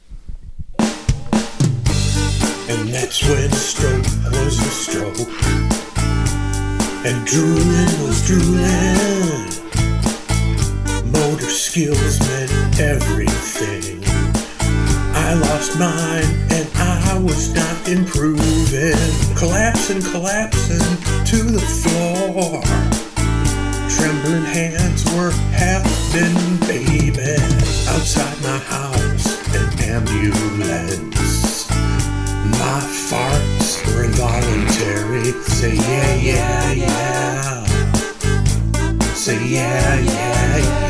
And that's when a stroke was a stroke, and drooling was drooling. Motor skills meant everything. I lost mine and I was not improving. Collapsing, collapsing to the floor. Trembling hands were happening, baby. Outside my house, an ambulance. My farts were involuntary. Say yeah, yeah, yeah. Say yeah, yeah, yeah.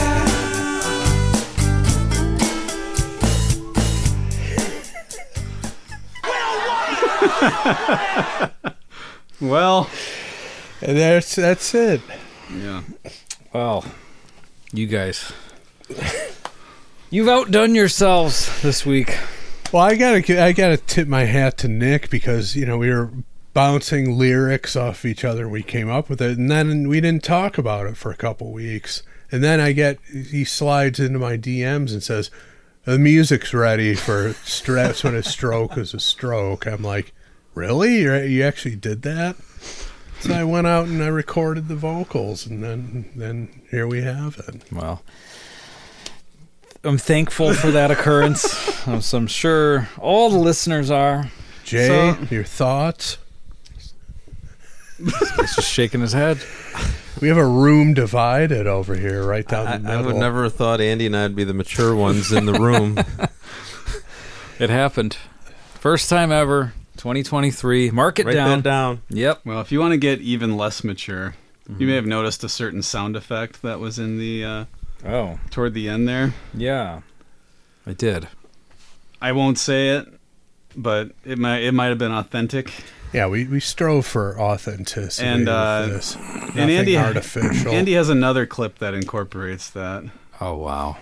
Well, that's that's it. Yeah. Well, you guys You've outdone yourselves this week. Well, I gotta I gotta tip my hat to Nick because you know we were bouncing lyrics off each other. We came up with it, and then we didn't talk about it for a couple weeks. And then I get he slides into my D Ms and says, "The music's ready for stress when a stroke is a stroke." I'm like, "Really? You you actually did that?" So I went out and I recorded the vocals, and then then here we have it. Well, I'm thankful for that occurrence. So I'm sure all the listeners are. Jay, So- your thoughts? He's just shaking his head. We have a room divided over here, right down I, the I middle. would never have thought Andy and I'd be the mature ones in the room. It happened. First time ever. twenty twenty-three. Mark it Write down. that down. Yep. Well, if you want to get even less mature, you may have noticed a certain sound effect that was in the uh, Oh, toward the end there. yeah. I did. I won't say it, but it might it might have been authentic. Yeah, we, we strove for authenticity And, with uh, this. and Nothing Andy artificial. Andy has another clip that incorporates that. Oh, wow.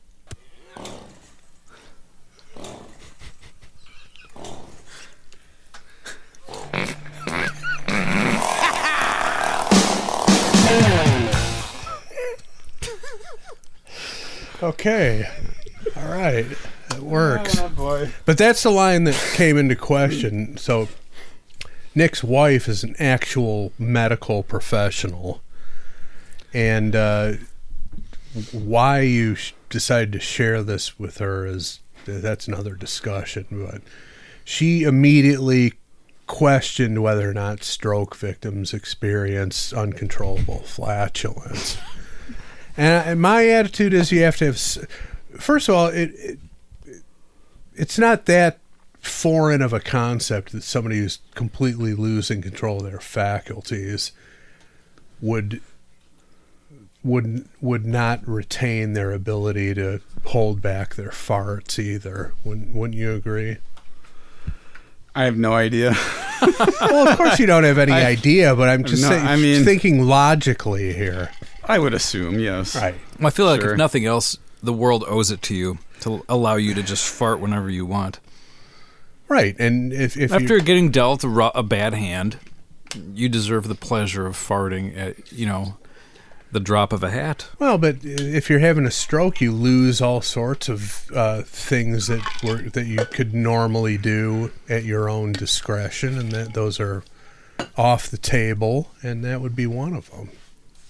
Okay. All right. It works. Oh, boy. But that's the line that came into question. So Nick's wife is an actual medical professional. And uh, why you sh- decided to share this with her is that's another discussion. But she immediately questioned whether or not stroke victims experience uncontrollable flatulence. And, and my attitude is you have to have... s- First of all, it, it it's not that foreign of a concept that somebody who's completely losing control of their faculties would would would not retain their ability to hold back their farts either. Wouldn't wouldn't you agree? I have no idea. Well, of course you don't have any I- idea, but I'm just No, saying, I mean- thinking logically here. I would assume, yes. Right. I feel like Sure. if nothing else, the world owes it to you to allow you to just fart whenever you want. Right. And if, if After you, getting dealt a, ru- a bad hand, you deserve the pleasure of farting at, you know, the drop of a hat. well, but if you're having a stroke, you lose all sorts of uh, things that were that you could normally do at your own discretion, and that those are off the table, and that would be one of them.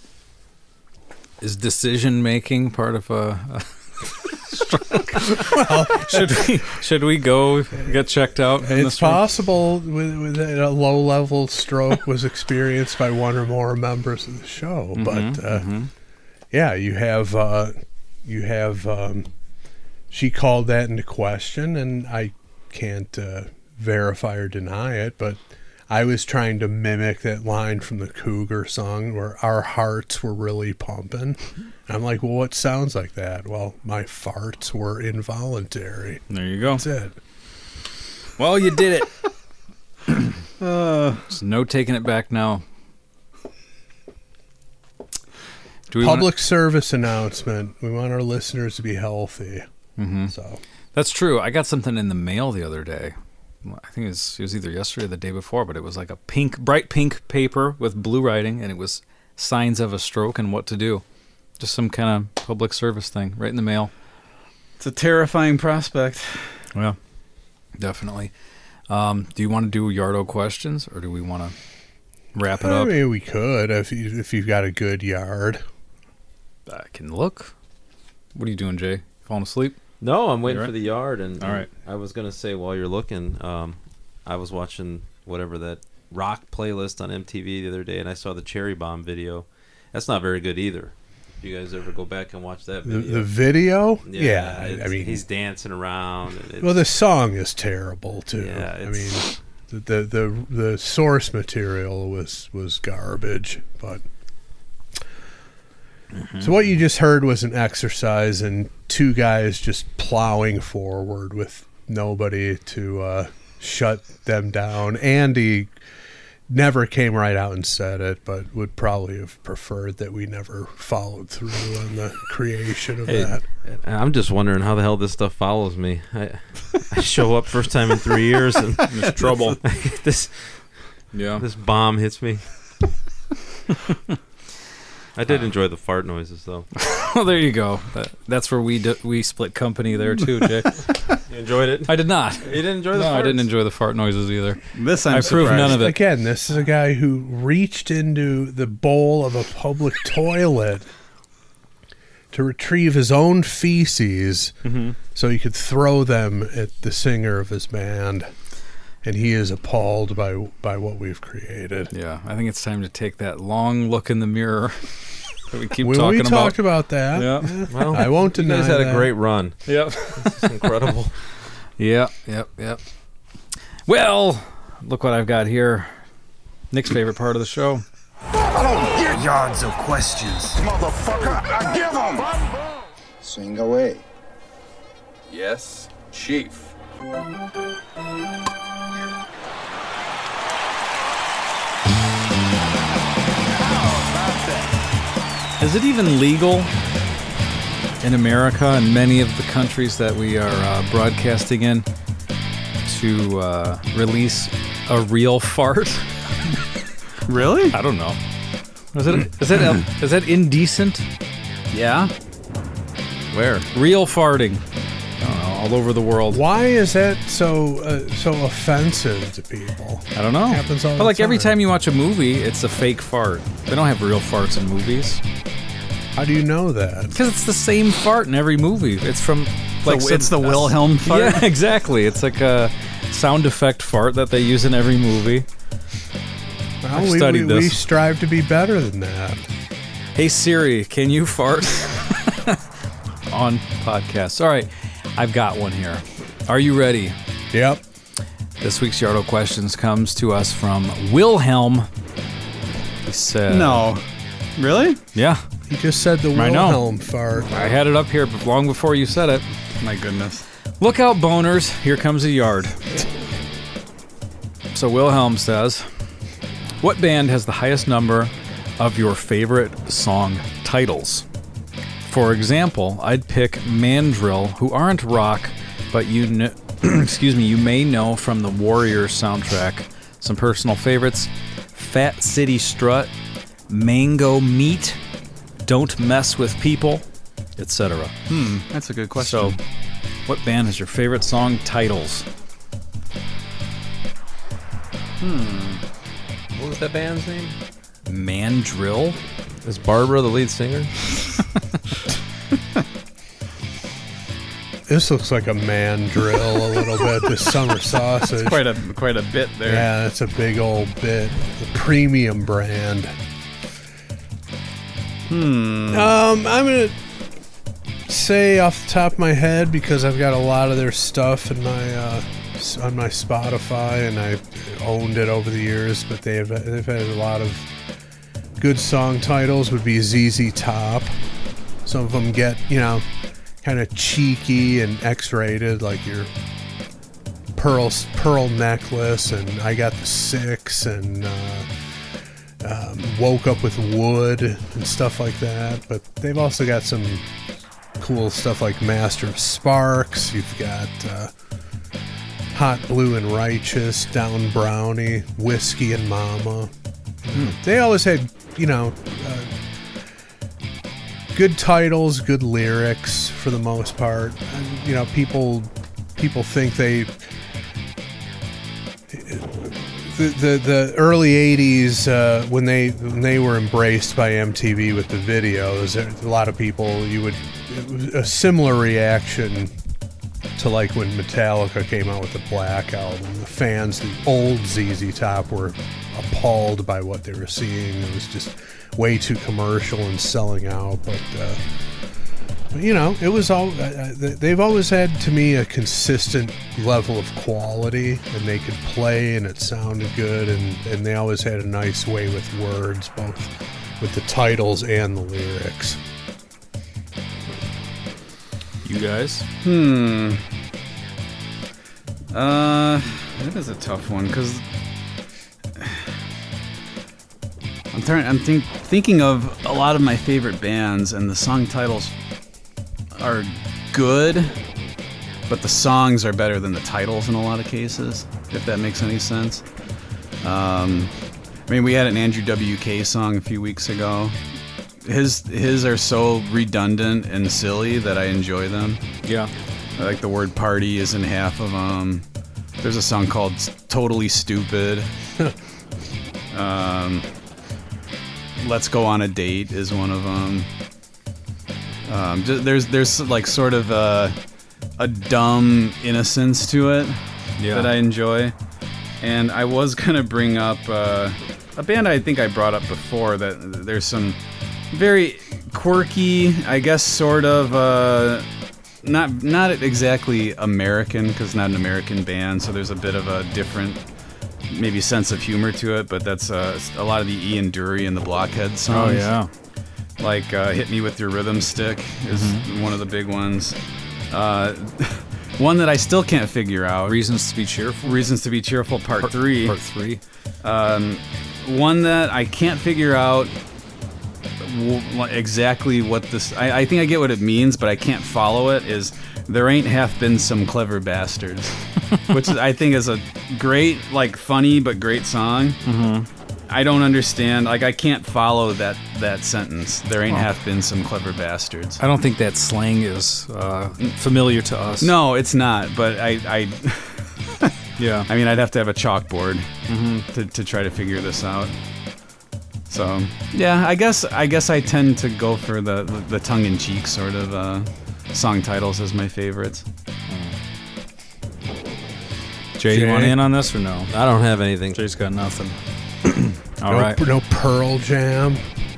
Is decision making part of a, a stroke? Well, should we should we go get checked out? in It's this room? possible with, with a low level stroke was experienced by one or more members of the show, but uh, mhm. yeah, you have uh, you have um, she called that into question, and I can't uh, verify or deny it, but I was trying to mimic that line from the Cougar song where our hearts were really pumping. And I'm like, well, what sounds like that? Well, my farts were involuntary. There you go. That's it. Well, you did it. uh, There's no taking it back now. Do we Public wanna- service announcement. We want our listeners to be healthy. Mm-hmm. So That's true. I got something in the mail the other day. I think it was, it was either yesterday or the day before, but it was like a pink, bright pink paper with blue writing, and it was signs of a stroke and what to do. Just some kind of public service thing right in the mail. It's a terrifying prospect. Yeah, definitely. Um, do you want to do Yardo questions, or do we want to wrap it I up? mean, we could if you, if you've got a good yard. I can look. What are you doing, Jay? Falling asleep? No, I'm waiting You all for right? the yard, and, All and right. I was gonna say while you're looking, um, I was watching whatever that rock playlist on M T V the other day, and I saw the Cherry Bomb video. That's not very good either. You guys ever go back and watch that The, video? the video? yeah, Yeah, I, I it's- mean, he's dancing around. And it's, well, the song is terrible too. Yeah, I mean, it's- the, the the the source material was was garbage. But Mm-hmm. so what you just heard was an exercise in two guys just plowing forward with nobody to uh, shut them down. Andy never came right out and said it, but would probably have preferred that we never followed through on the creation of Hey, that. I'm just wondering how the hell this stuff follows me. I, I show up first time in three years and There's trouble. this Yeah. this bomb hits me. I did enjoy the fart noises, though. Well, there you go. That, that's where we d- we split company there too, Jay. You enjoyed it? I did not. You didn't enjoy the No, farts? I didn't enjoy the fart noises either. This I'm I proved none of it. Again, this is a guy who reached into the bowl of a public toilet to retrieve his own feces Mm-hmm. so he could throw them at the singer of his band. And he is appalled by by what we've created. Yeah, I think it's time to take that long look in the mirror that we keep we, talking we about. talked about that. Yeah. Well, Oh, I won't you deny guys had that. a great run. Yep. It's incredible. Yep, yep, yep. Well, look what I've got here. Nick's favorite part of the show. I don't get yards of questions. Motherfucker, I give them. Sing away. Yes, Chief. Is it even legal in America and many of the countries that we are uh, broadcasting in to uh, release a real fart? Really? I don't know. Is it is that is that indecent? Yeah. Where? Real farting. I don't know, all over the world. Why is that so uh, so offensive to people? I don't know. Happens all But the like every time. time you watch a movie, it's a fake fart. They don't have real farts in movies. How do you know that? Because it's the same fart in every movie. It's from like So it's some- the Wilhelm fart? Yeah, exactly. It's like a sound effect fart that they use in every movie. Well, I've we, studied we, we this. strive to be better than that. Hey Siri, can you fart on podcasts? All right, I've got one here. Are you ready? Yep. This week's Yardo Questions comes to us from Wilhelm. He said, No. Really? Yeah. He just said the I know. Wilhelm fart. I had it up here long before you said it. My goodness. Look out, boners. Here comes a yard. So Wilhelm says, what band has the highest number of your favorite song titles? For example, I'd pick Mandrill, who aren't rock, but you kn- excuse me, you may know from the Warriors soundtrack. Some personal favorites: Fat City Strut, Mango Meat, Don't Mess with People, et cetera. Hmm, that's a good question. So, what band has your favorite song titles? Hmm. What was that band's name? Mandrill? Is Barbara the lead singer? This looks like a mandrill a little bit. This summer sausage. It's quite a quite a bit there. Yeah, that's a big old bit. The premium brand. Hmm. Um, I'm gonna say off the top of my head, because I've got a lot of their stuff in my uh, s- on my Spotify, and I owned it over the years. But they have they've had a lot of good song titles. Would be Z Z Top. Some of them get, you know, kind of cheeky and X-rated, like your pearl pearl necklace, and I Got the Six, and uh, um, Woke Up with Wood and stuff like that. But they've also got some cool stuff like Master of Sparks. You've got uh, Hot Blue and Righteous, Down Brownie, Whiskey and Mama. They always had, you know, uh, good titles, good lyrics for the most part. And, you know, people people think they the the, the early eighties uh, when they when they were embraced by M T V with the videos, a lot of people you would it was a similar reaction to like when Metallica came out with the Black Album. The fans, the old Z Z Top, were appalled by what they were seeing. It was just way too commercial and selling out. But, uh, but you know, it was all. Uh, they've always had, to me, a consistent level of quality, and they could play, and it sounded good, and, and they always had a nice way with words, both with the titles and the lyrics. You guys? Hmm. Uh, that is a tough one because I'm, trying, I'm think, thinking of a lot of my favorite bands, and the song titles are good, but the songs are better than the titles in a lot of cases, if that makes any sense. Um, I mean, we had an Andrew W K song a few weeks ago. His his are so redundant and silly that I enjoy them. Yeah. Like the word party is in half of them. There's a song called Totally Stupid. um, Let's Go on a Date is one of them. Um, just, there's there's like sort of a, a dumb innocence to it yeah. that I enjoy. And I was gonna bring up uh, a band I think I brought up before. That there's some very quirky, I guess, sort of uh, not not exactly American, because not an American band. So there's a bit of a different, maybe sense of humor to it. But that's uh, a lot of the Ian Dury and the Blockheads songs. Oh yeah. Like uh, "Hit Me with Your Rhythm Stick" is mm-hmm. one of the big ones. Uh, one that I still can't figure out. Reasons to Be Cheerful. Reasons to Be Cheerful, Part, part Three. Part Three. Um, one that I can't figure out w- exactly what this. I, I think I get what it means, but I can't follow it. Is "There Ain't Half Been Some Clever Bastards," which is, I think is a great, like, funny but great song. Mm-hmm. I don't understand. Like, I can't follow that that sentence. There ain't oh. half been some clever bastards. I don't think that slang is uh, familiar to us. No, it's not. But I, I yeah. I mean, I'd have to have a chalkboard mm-hmm. to to try to figure this out. So yeah, I guess I guess I tend to go for the the, the tongue-in-cheek sort of uh, song titles as my favorites. Jay, Jay, you want in on this or no? I don't have anything. Jay's got nothing. All no, right. no Pearl Jam.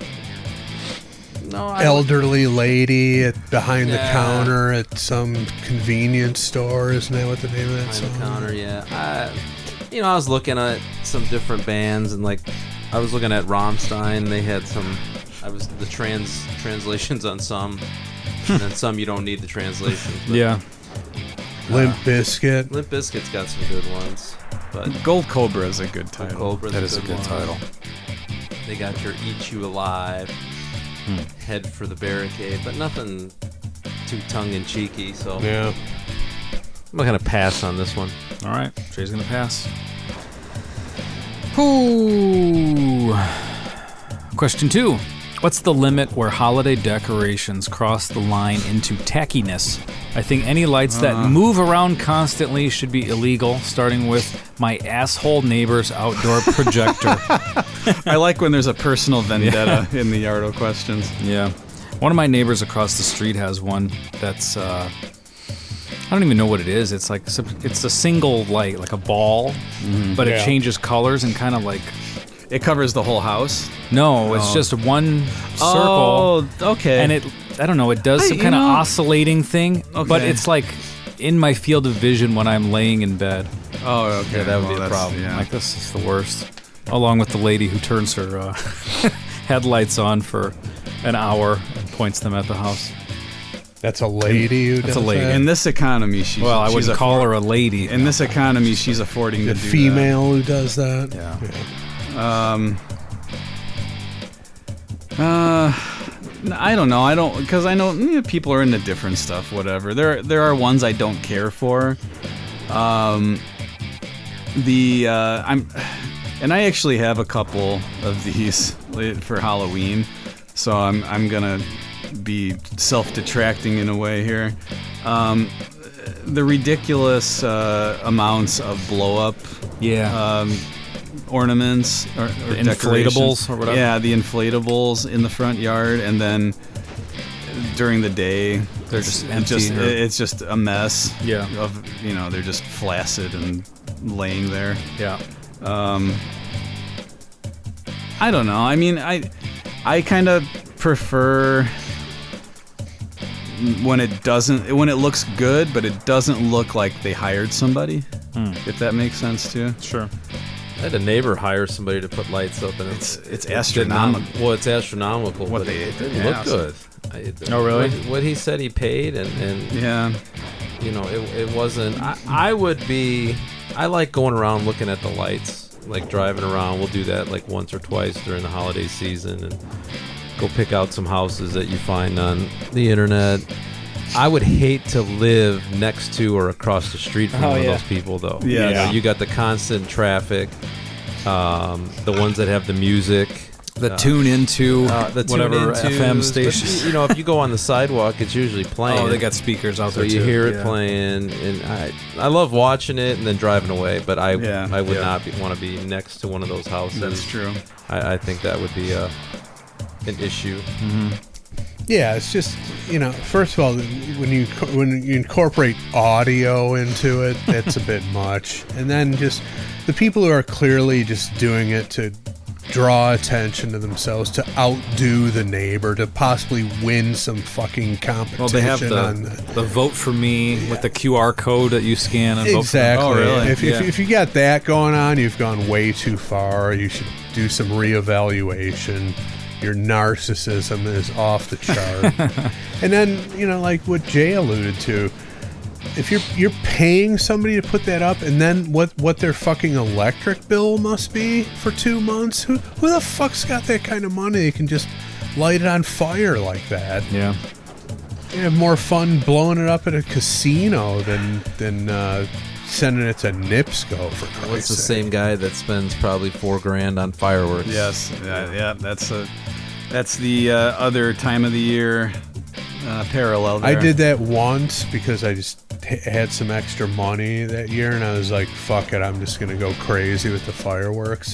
No, I elderly lady at behind yeah. the counter at some convenience store. Isn't that what the name of that behind song? The counter, yeah. I, you know, I was looking at some different bands, and like, I was looking at Rammstein. They had some. I was the trans translations on some, and then some you don't need the translations. But, yeah. Limp Bizkit. Limp Bizkit's got some good ones. But Gold Cobra is a good title. Cobra's that a is good a good one. title. They got your Eat You Alive, hmm. Head for the Barricade, but nothing too tongue-in-cheeky, so yeah. I'm not going to pass on this one. All right, Jay's going to pass. Ooh. Question two. What's the limit where holiday decorations cross the line into tackiness? I think any lights Uh. that move around constantly should be illegal, starting with my asshole neighbor's outdoor projector. I like when there's a personal vendetta yeah. in the Yardo questions. Yeah. One of my neighbors across the street has one that's, uh, I don't even know what it is. It's like, it's a single light, like a ball, mm-hmm. but yeah. it changes colors and kind of like... It covers the whole house? No, it's oh. just one circle. Oh, okay. And it, I don't know, it does I, some kind of know, oscillating thing, okay. but it's like in my field of vision when I'm laying in bed. Oh, okay. Yeah, that would well, be a problem. Yeah. Like, this is the worst. Along with the lady who turns her uh, headlights on for an hour and points them at the house. That's a lady who That's does a lady. that? In this economy, she's... Well, I she's wouldn't call her a lady. In this economy, she's affording the to do female who does that? Yeah. yeah. Um... Uh, I don't know. I don't because I know, you know people are into different stuff. Whatever. There, there are ones I don't care for. Um, the uh, I'm, and I actually have a couple of these for Halloween, so I'm I'm gonna be self-detracting in a way here. Um, the ridiculous uh, amounts of blow-up. Yeah. Um, ornaments or, or the inflatables or whatever. Yeah, the inflatables in the front yard, and then during the day they're just it empty. Just, or... it's just a mess. Yeah. Of you know they're just flaccid and laying there. Yeah. Um. I don't know. I mean, I I kind of prefer when it doesn't when it looks good, but it doesn't look like they hired somebody. Mm. If that makes sense too. Sure. I had a neighbor hire somebody to put lights up, and it's it's it astronomical. Not, well, it's astronomical. What but they it, it didn't asked. look good. I, oh, really? What, what he said he paid, and, and yeah, you know, it it wasn't. I, I would be. I like going around looking at the lights like driving around. We'll do that like once or twice during the holiday season and go pick out some houses that you find on the internet. I would hate to live next to or across the street from Oh, one yeah. of those people, though. Yeah. You know, Yeah. you got the constant traffic, um, the ones that have the music. The uh, tune into uh, the tune whatever into, F M but, station. You know, if you go on the sidewalk, it's usually playing. Oh, they got speakers out so there you too. hear it Yeah. playing, and I I love watching it and then driving away. But I Yeah, I would yeah. not be, want to be next to one of those houses. That's true. I, I think that would be a an issue. Yeah, it's just, you know, first of all, when you when you incorporate audio into it, that's a bit much. And then just the people who are clearly just doing it to draw attention to themselves, to outdo the neighbor, to possibly win some fucking competition. Well, they have on the, the the vote for me with the Q R code that you scan and vote Exactly. for me. Oh, really? If, Yeah. if, if you got that going on, you've gone way too far. You should do some reevaluation. Your narcissism is off the chart. And then, you know, like what Jay alluded to, if you're you're paying somebody to put that up, and then what what their fucking electric bill must be for two months, who who the fuck's got that kind of money they can just light it on fire like that? Yeah. You have more fun blowing it up at a casino than than uh, sending it to NIPSCO, for Christ's What's the sake. same guy that spends probably four grand on fireworks? Yes, yeah, yeah, that's a that's the uh, other time of the year uh, parallel there. I did that once because I just h- had some extra money that year, and I was like, fuck it, I'm just going to go crazy with the fireworks.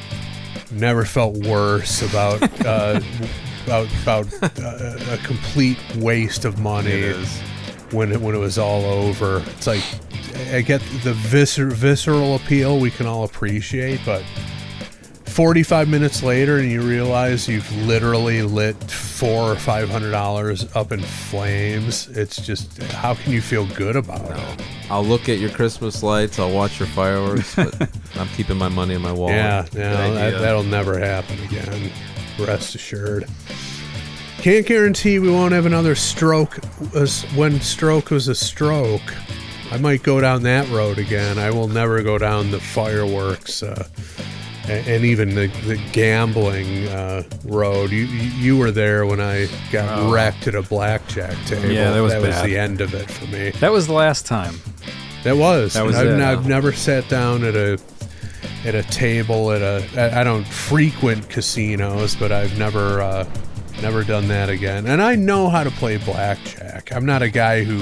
Never felt worse about uh, about, about uh, a complete waste of money It is. when it, when it was all over. It's like, I get the viscer- visceral appeal we can all appreciate, but forty-five minutes later and you realize you've literally lit four or five hundred dollars up in flames. It's just, how can you feel good about it? I'll look at your Christmas lights. I'll watch your fireworks, but I'm keeping my money in my wallet. Yeah, Good no, that, idea. that'll never happen again. Rest assured. Can't guarantee we won't have another stroke as when stroke was a stroke. I might go down that road again. I will never go down the fireworks uh, and, and even the, the gambling uh, road. You you you were there when I got Oh. wrecked at a blackjack table. Yeah, that was that was bad. the end of it for me. That was the last time. That was. That was I've, it, n- huh? I've never sat down at a at a table at a. I, I don't frequent casinos, but I've never uh, never done that again. And I know how to play blackjack. I'm not a guy who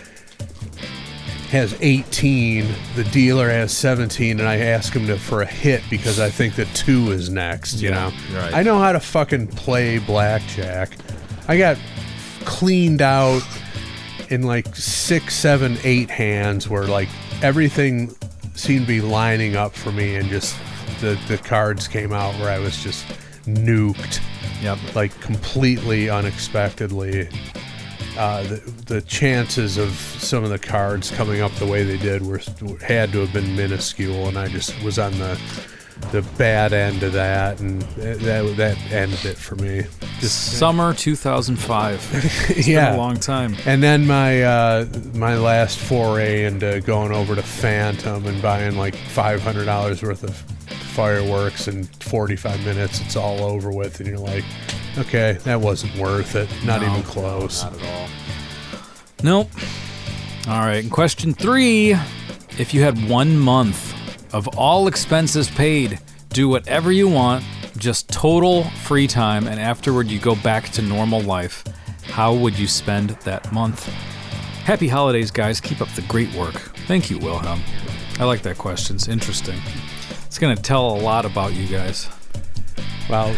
has eighteen, the dealer has seventeen, and I ask him to for a hit because I think that two is next. You Yeah, know, right. I know how to fucking play blackjack. I got cleaned out in like six, seven, eight hands where like everything seemed to be lining up for me, and just the the cards came out where I was just nuked, Yep. like completely unexpectedly. Uh, the, the chances of some of the cards coming up the way they did were had to have been minuscule, and I just was on the the bad end of that, and that that ended it for me. Just Summer two thousand five. It's yeah, been a long time. And then my uh, my last foray into going over to Phantom and buying like five hundred dollars worth of fireworks in forty-five minutes. It's all over with, and you're like, okay, that wasn't worth it. Not No. even close. Not at all. Nope. All right. And question three: if you had one month of all expenses paid, do whatever you want, just total free time, and afterward you go back to normal life, how would you spend that month? Happy holidays, guys. Keep up the great work. Thank you, Wilhelm. I like that question. It's interesting. It's going to tell a lot about you guys. Well,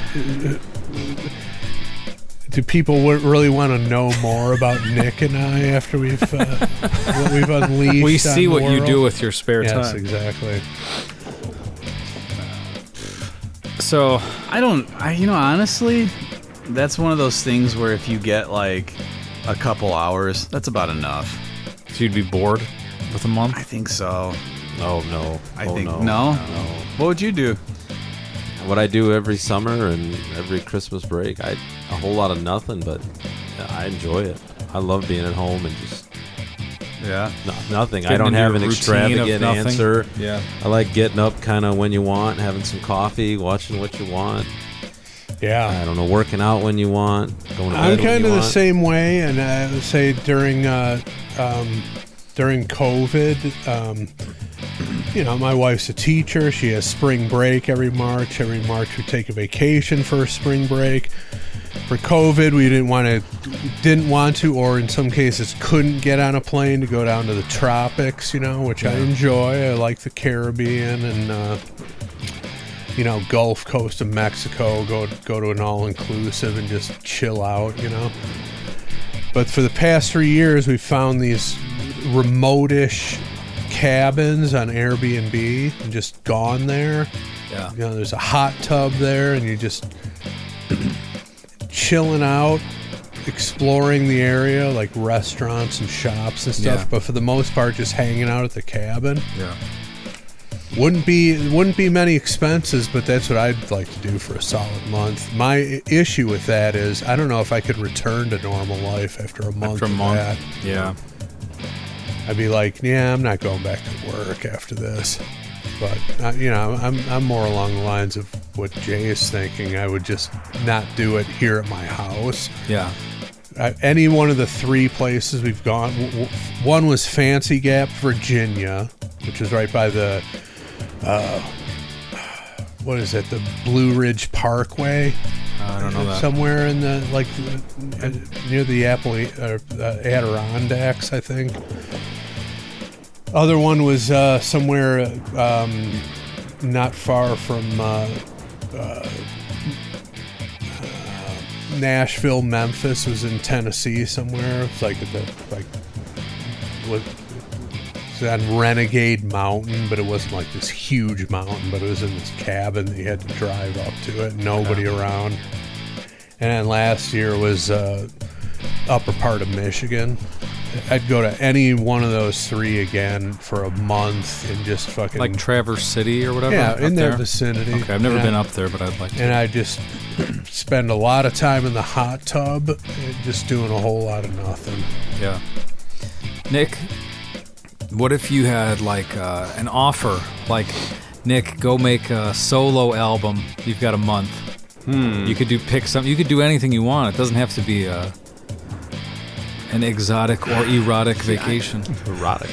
do people w- really want to know more about Nick and I after we've uh, what we've unleashed? We on see the what you world? do with your spare Yes, time. exactly. So, I don't. I you know honestly, that's one of those things where if you get like a couple hours, that's about enough. so you'd be bored with a month? I think so. Oh no. I oh, think no. no. No. What would you do? What I do every summer and every Christmas break, I a whole lot of nothing, but I enjoy it. I love being at home and just Yeah. No, nothing. Getting I don't into have your an routine of extravagant nothing. answer. Yeah. I like getting up kind of when you want, having some coffee, watching what you want. Yeah. I don't know, working out when you want, going to bed I'm when kind you of the want. same way, and I would say during uh, um, during COVID, um, you know, my wife's a teacher. She has spring break every March. Every March we take a vacation for spring break. For COVID, we didn't want to, didn't want to, or in some cases couldn't get on a plane to go down to the tropics. You know, which I enjoy. I like the Caribbean and. Uh, you know, Gulf Coast of Mexico, go go to an all-inclusive and just chill out, you know. But for the past three years, we've found these remote-ish cabins on Airbnb and just gone there. Yeah. You know, there's a hot tub there, and you're just chilling out, exploring the area, like restaurants and shops and stuff. Yeah. But for the most part, just hanging out at the cabin. Yeah. Wouldn't be wouldn't be many expenses, but that's what I'd like to do for a solid month. My issue with that is I don't know if I could return to normal life after a month After a of month. that. Yeah. I'd be like, yeah, I'm not going back to work after this. But uh, you know, I'm I'm more along the lines of what Jay is thinking. I would just not do it here at my house. Yeah. Uh, any one of the three places we've gone. W- w- one was Fancy Gap, Virginia, which is right by the. Uh, what is it? The Blue Ridge Parkway. I don't know that. Somewhere in the like uh, near the Apple uh, uh, Adirondacks, I think. Other one was uh, somewhere um, not far from uh, uh, uh, Nashville, Memphis. It was in Tennessee somewhere. It was like at the like. What, on Renegade Mountain, but it wasn't like this huge mountain, but it was in this cabin that you had to drive up to it, nobody around. And then last year was uh, upper part of Michigan. I'd go to any one of those three again for a month and just fucking Like Traverse City or whatever? yeah, up in their there? vicinity. Okay, I've never And been I- up there, but I'd like to. And I just spend a lot of time in the hot tub, and just doing a whole lot of nothing. Yeah. Nick, what if you had like uh, an offer, like, Nick, go make a solo album. You've got a month. Hmm. You could do pick some. You could do anything you want. It doesn't have to be a, an exotic or erotic vacation. Erotic.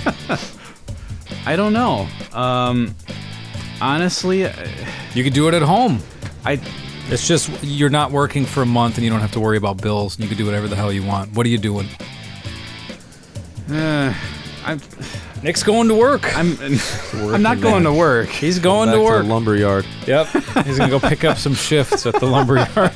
I don't know. Um, honestly, I- You could do it at home. I It's just you're not working for a month and you don't have to worry about bills. And you can do whatever the hell you want. What are you doing? uh, I'm Nick's going to work. I'm I'm not going to work. He's going Back to to work. the lumber yard. Yep. He's gonna go pick up some shifts at the lumber yard.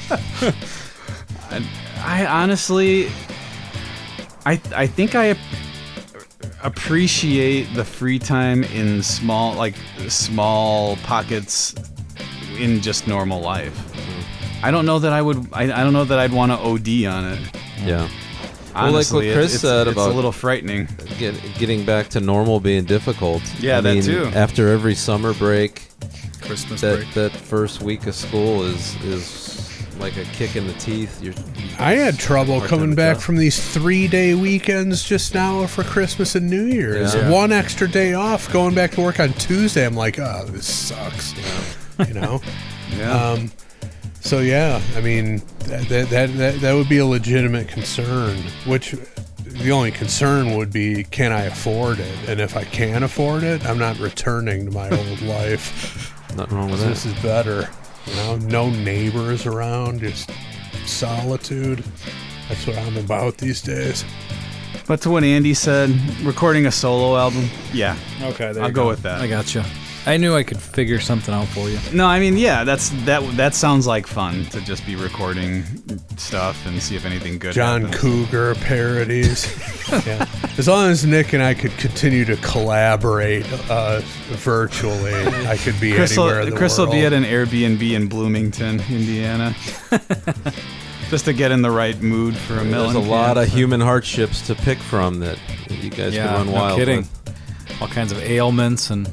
I honestly, I I think I ap- appreciate the free time in small like small pockets in just normal life. I don't know that I would. I, I don't know that I'd want to O D on it. Yeah. Honestly, well, like what Chris it's, said it's about a little frightening. Get, getting back to normal being difficult. Yeah, I that mean, too. After every summer break, Christmas that break. that first week of school is is like a kick in the teeth. You're, I had trouble hard coming time to back adjust. from these three-day weekends just now for Christmas and New Year's. Yeah. One extra day off, going back to work on Tuesday. I'm like, oh, this sucks. You know. Yeah. Um, so yeah, I mean that, that that that that would be a legitimate concern. Which the only concern would be, can I afford it? And if I can afford it, I'm not returning to my old life. Nothing wrong with that. This is better. You know, no neighbors around, just solitude. That's what I'm about these days. But to what Andy said, recording a solo album, yeah. Okay, there I'll you go go with that. I gotcha. I knew I could figure something out for you. No, I mean, yeah, that's that. That sounds like fun to just be recording stuff and see if anything good John happens. Cougar parodies. Yeah. As long as Nick and I could continue to collaborate uh, virtually, I could be Chris anywhere in will, the Chris world. will be at an Airbnb in Bloomington, Indiana, just to get in the right mood for a There's melon. a lot can. of human hardships to pick from that you guys Yeah, can run no wild kidding. with. All kinds of ailments and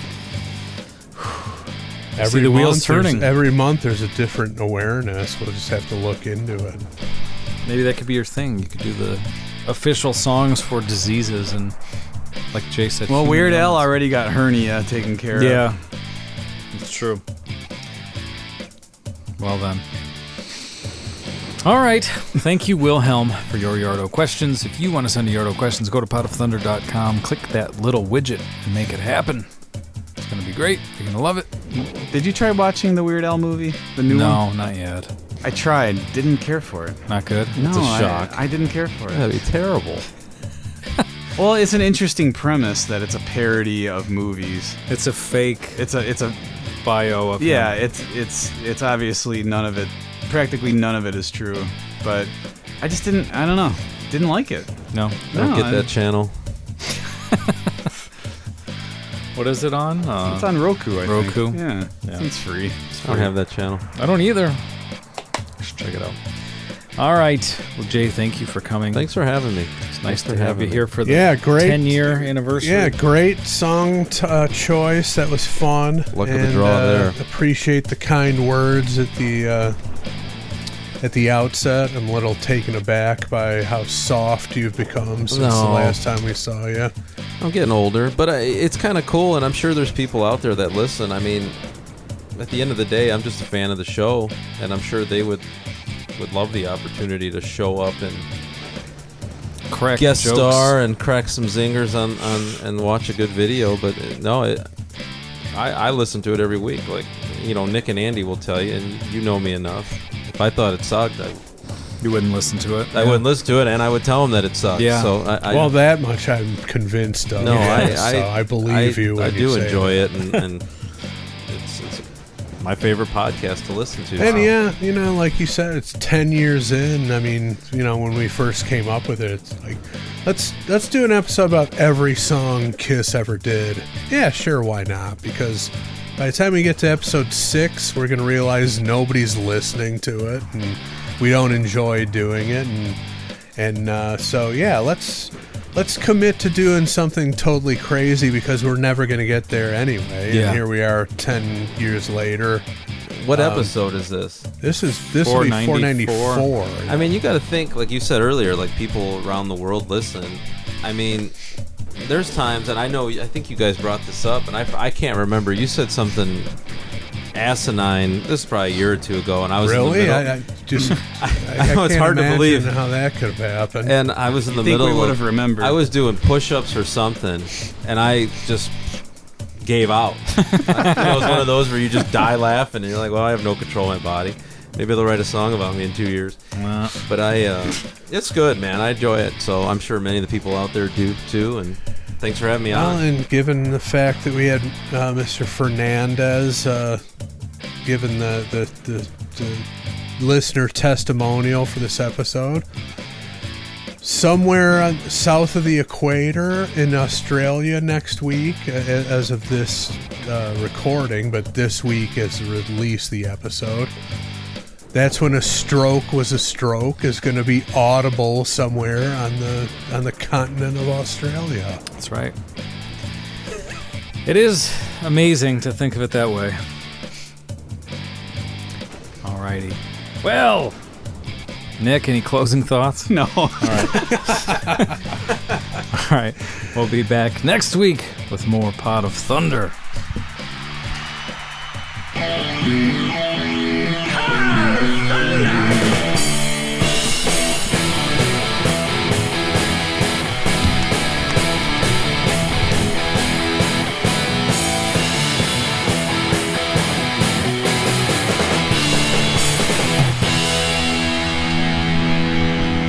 Every see the wheels month there's- turning. Every month there's a different awareness. We'll just have to look into it. maybe that could be your thing. You could do the official songs for diseases and, like Jay said. Well, Weird human Al ailments. already got hernia taken care Yeah, of. it's true. Well then. All right. Thank you, Wilhelm, for your Yardo questions. If you want to send a Yardo questions, go to pot of thunder dot com, click that little widget, and make it happen. It's going to be great. You're going to love it. Did you try watching the Weird Al movie? The new no, one? not yet. I tried. Didn't care for it. Not good? No, It's a shock. I, I didn't care for it. That'd be terrible. Well, it's an interesting premise that it's a parody of movies. It's a fake It's a it's a bio of yeah. him. It's it's it's obviously none of it. Practically none of it is true. But I just didn't. I don't know. Didn't like it. No. I don't No, get I- that channel. What is it on? Uh, It's on Roku. I Roku? think. Yeah, Yeah. it's free. I don't have that channel. I don't either. Should check it out. All right. Well, Jay, thank you for coming. Thanks for having me. It's nice Thanks for to have having you me. here for the Yeah, great. ten-year anniversary. Yeah, great song t- uh, choice. That was fun. Luck of the And, draw uh, there. Appreciate the kind words at the uh, at the outset. I'm a little taken aback by how soft you've become since the No. last time we saw you. I'm getting older, but I, it's kind of cool, and I'm sure there's people out there that listen. I mean, at the end of the day, I'm just a fan of the show, and I'm sure they would would love the opportunity to show up and Correct. guest jokes. star and crack some zingers on, on and watch a good video. But uh, no, it, I, I listen to it every week. Like, you know, Nick and Andy will tell you, and you know me enough. If I thought it sucked, I, You wouldn't listen to it. I wouldn't listen to it, and I would tell them that it sucked. Yeah. So I, I Well, that much I'm convinced of. no, I, so I, I believe I, you. When I you do say enjoy that. it, and, and it's, it's my favorite podcast to listen to. And so. yeah, you know, like you said, it's ten years in. I mean, you know, when we first came up with it, it's like, let's let's do an episode about every song Kiss ever did. Yeah, sure, why not? Because by the time we get to episode six, we're gonna realize nobody's listening to it, and we don't enjoy doing it, and and uh, so yeah, let's let's commit to doing something totally crazy because we're never gonna get there anyway. Yeah. And here we are, ten years later. What Um, episode is this? This is this will be four four ninety-four. ninety-four. I mean, you got to think, like you said earlier, like people around the world listen. I mean, there's times, and I know, I think you guys brought this up, and I, I can't remember. You said something asinine. This is probably a year or two ago, and I was Really? in the I, middle. I just I, I know it's can't hard to imagine believe. how that could have happened. And I was in the think middle. we would of- have remembered. I was doing push-ups or something, and I just gave out. You know, it was one of those where you just die laughing, and you're like, "Well, I have no control of my body. Maybe they'll write a song about me in two years." Well, But I, uh, it's good, man. I enjoy it. So I'm sure many of the people out there do too. And thanks for having me Well, on. and given the fact that we had uh, Mister Fernandez, uh, given the, the, the, the listener testimonial for this episode, somewhere on, south of the equator in Australia next week, uh, as of this uh, recording, but this week as released the episode. That's when a stroke was a stroke is going to be audible somewhere on the on the continent of Australia. that's right. It is amazing to think of it that way. Alrighty. Well, Nick, any closing thoughts? No. All right. We'll be back next week with more Pot of Thunder.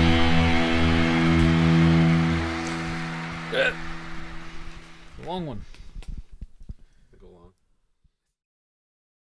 Long one.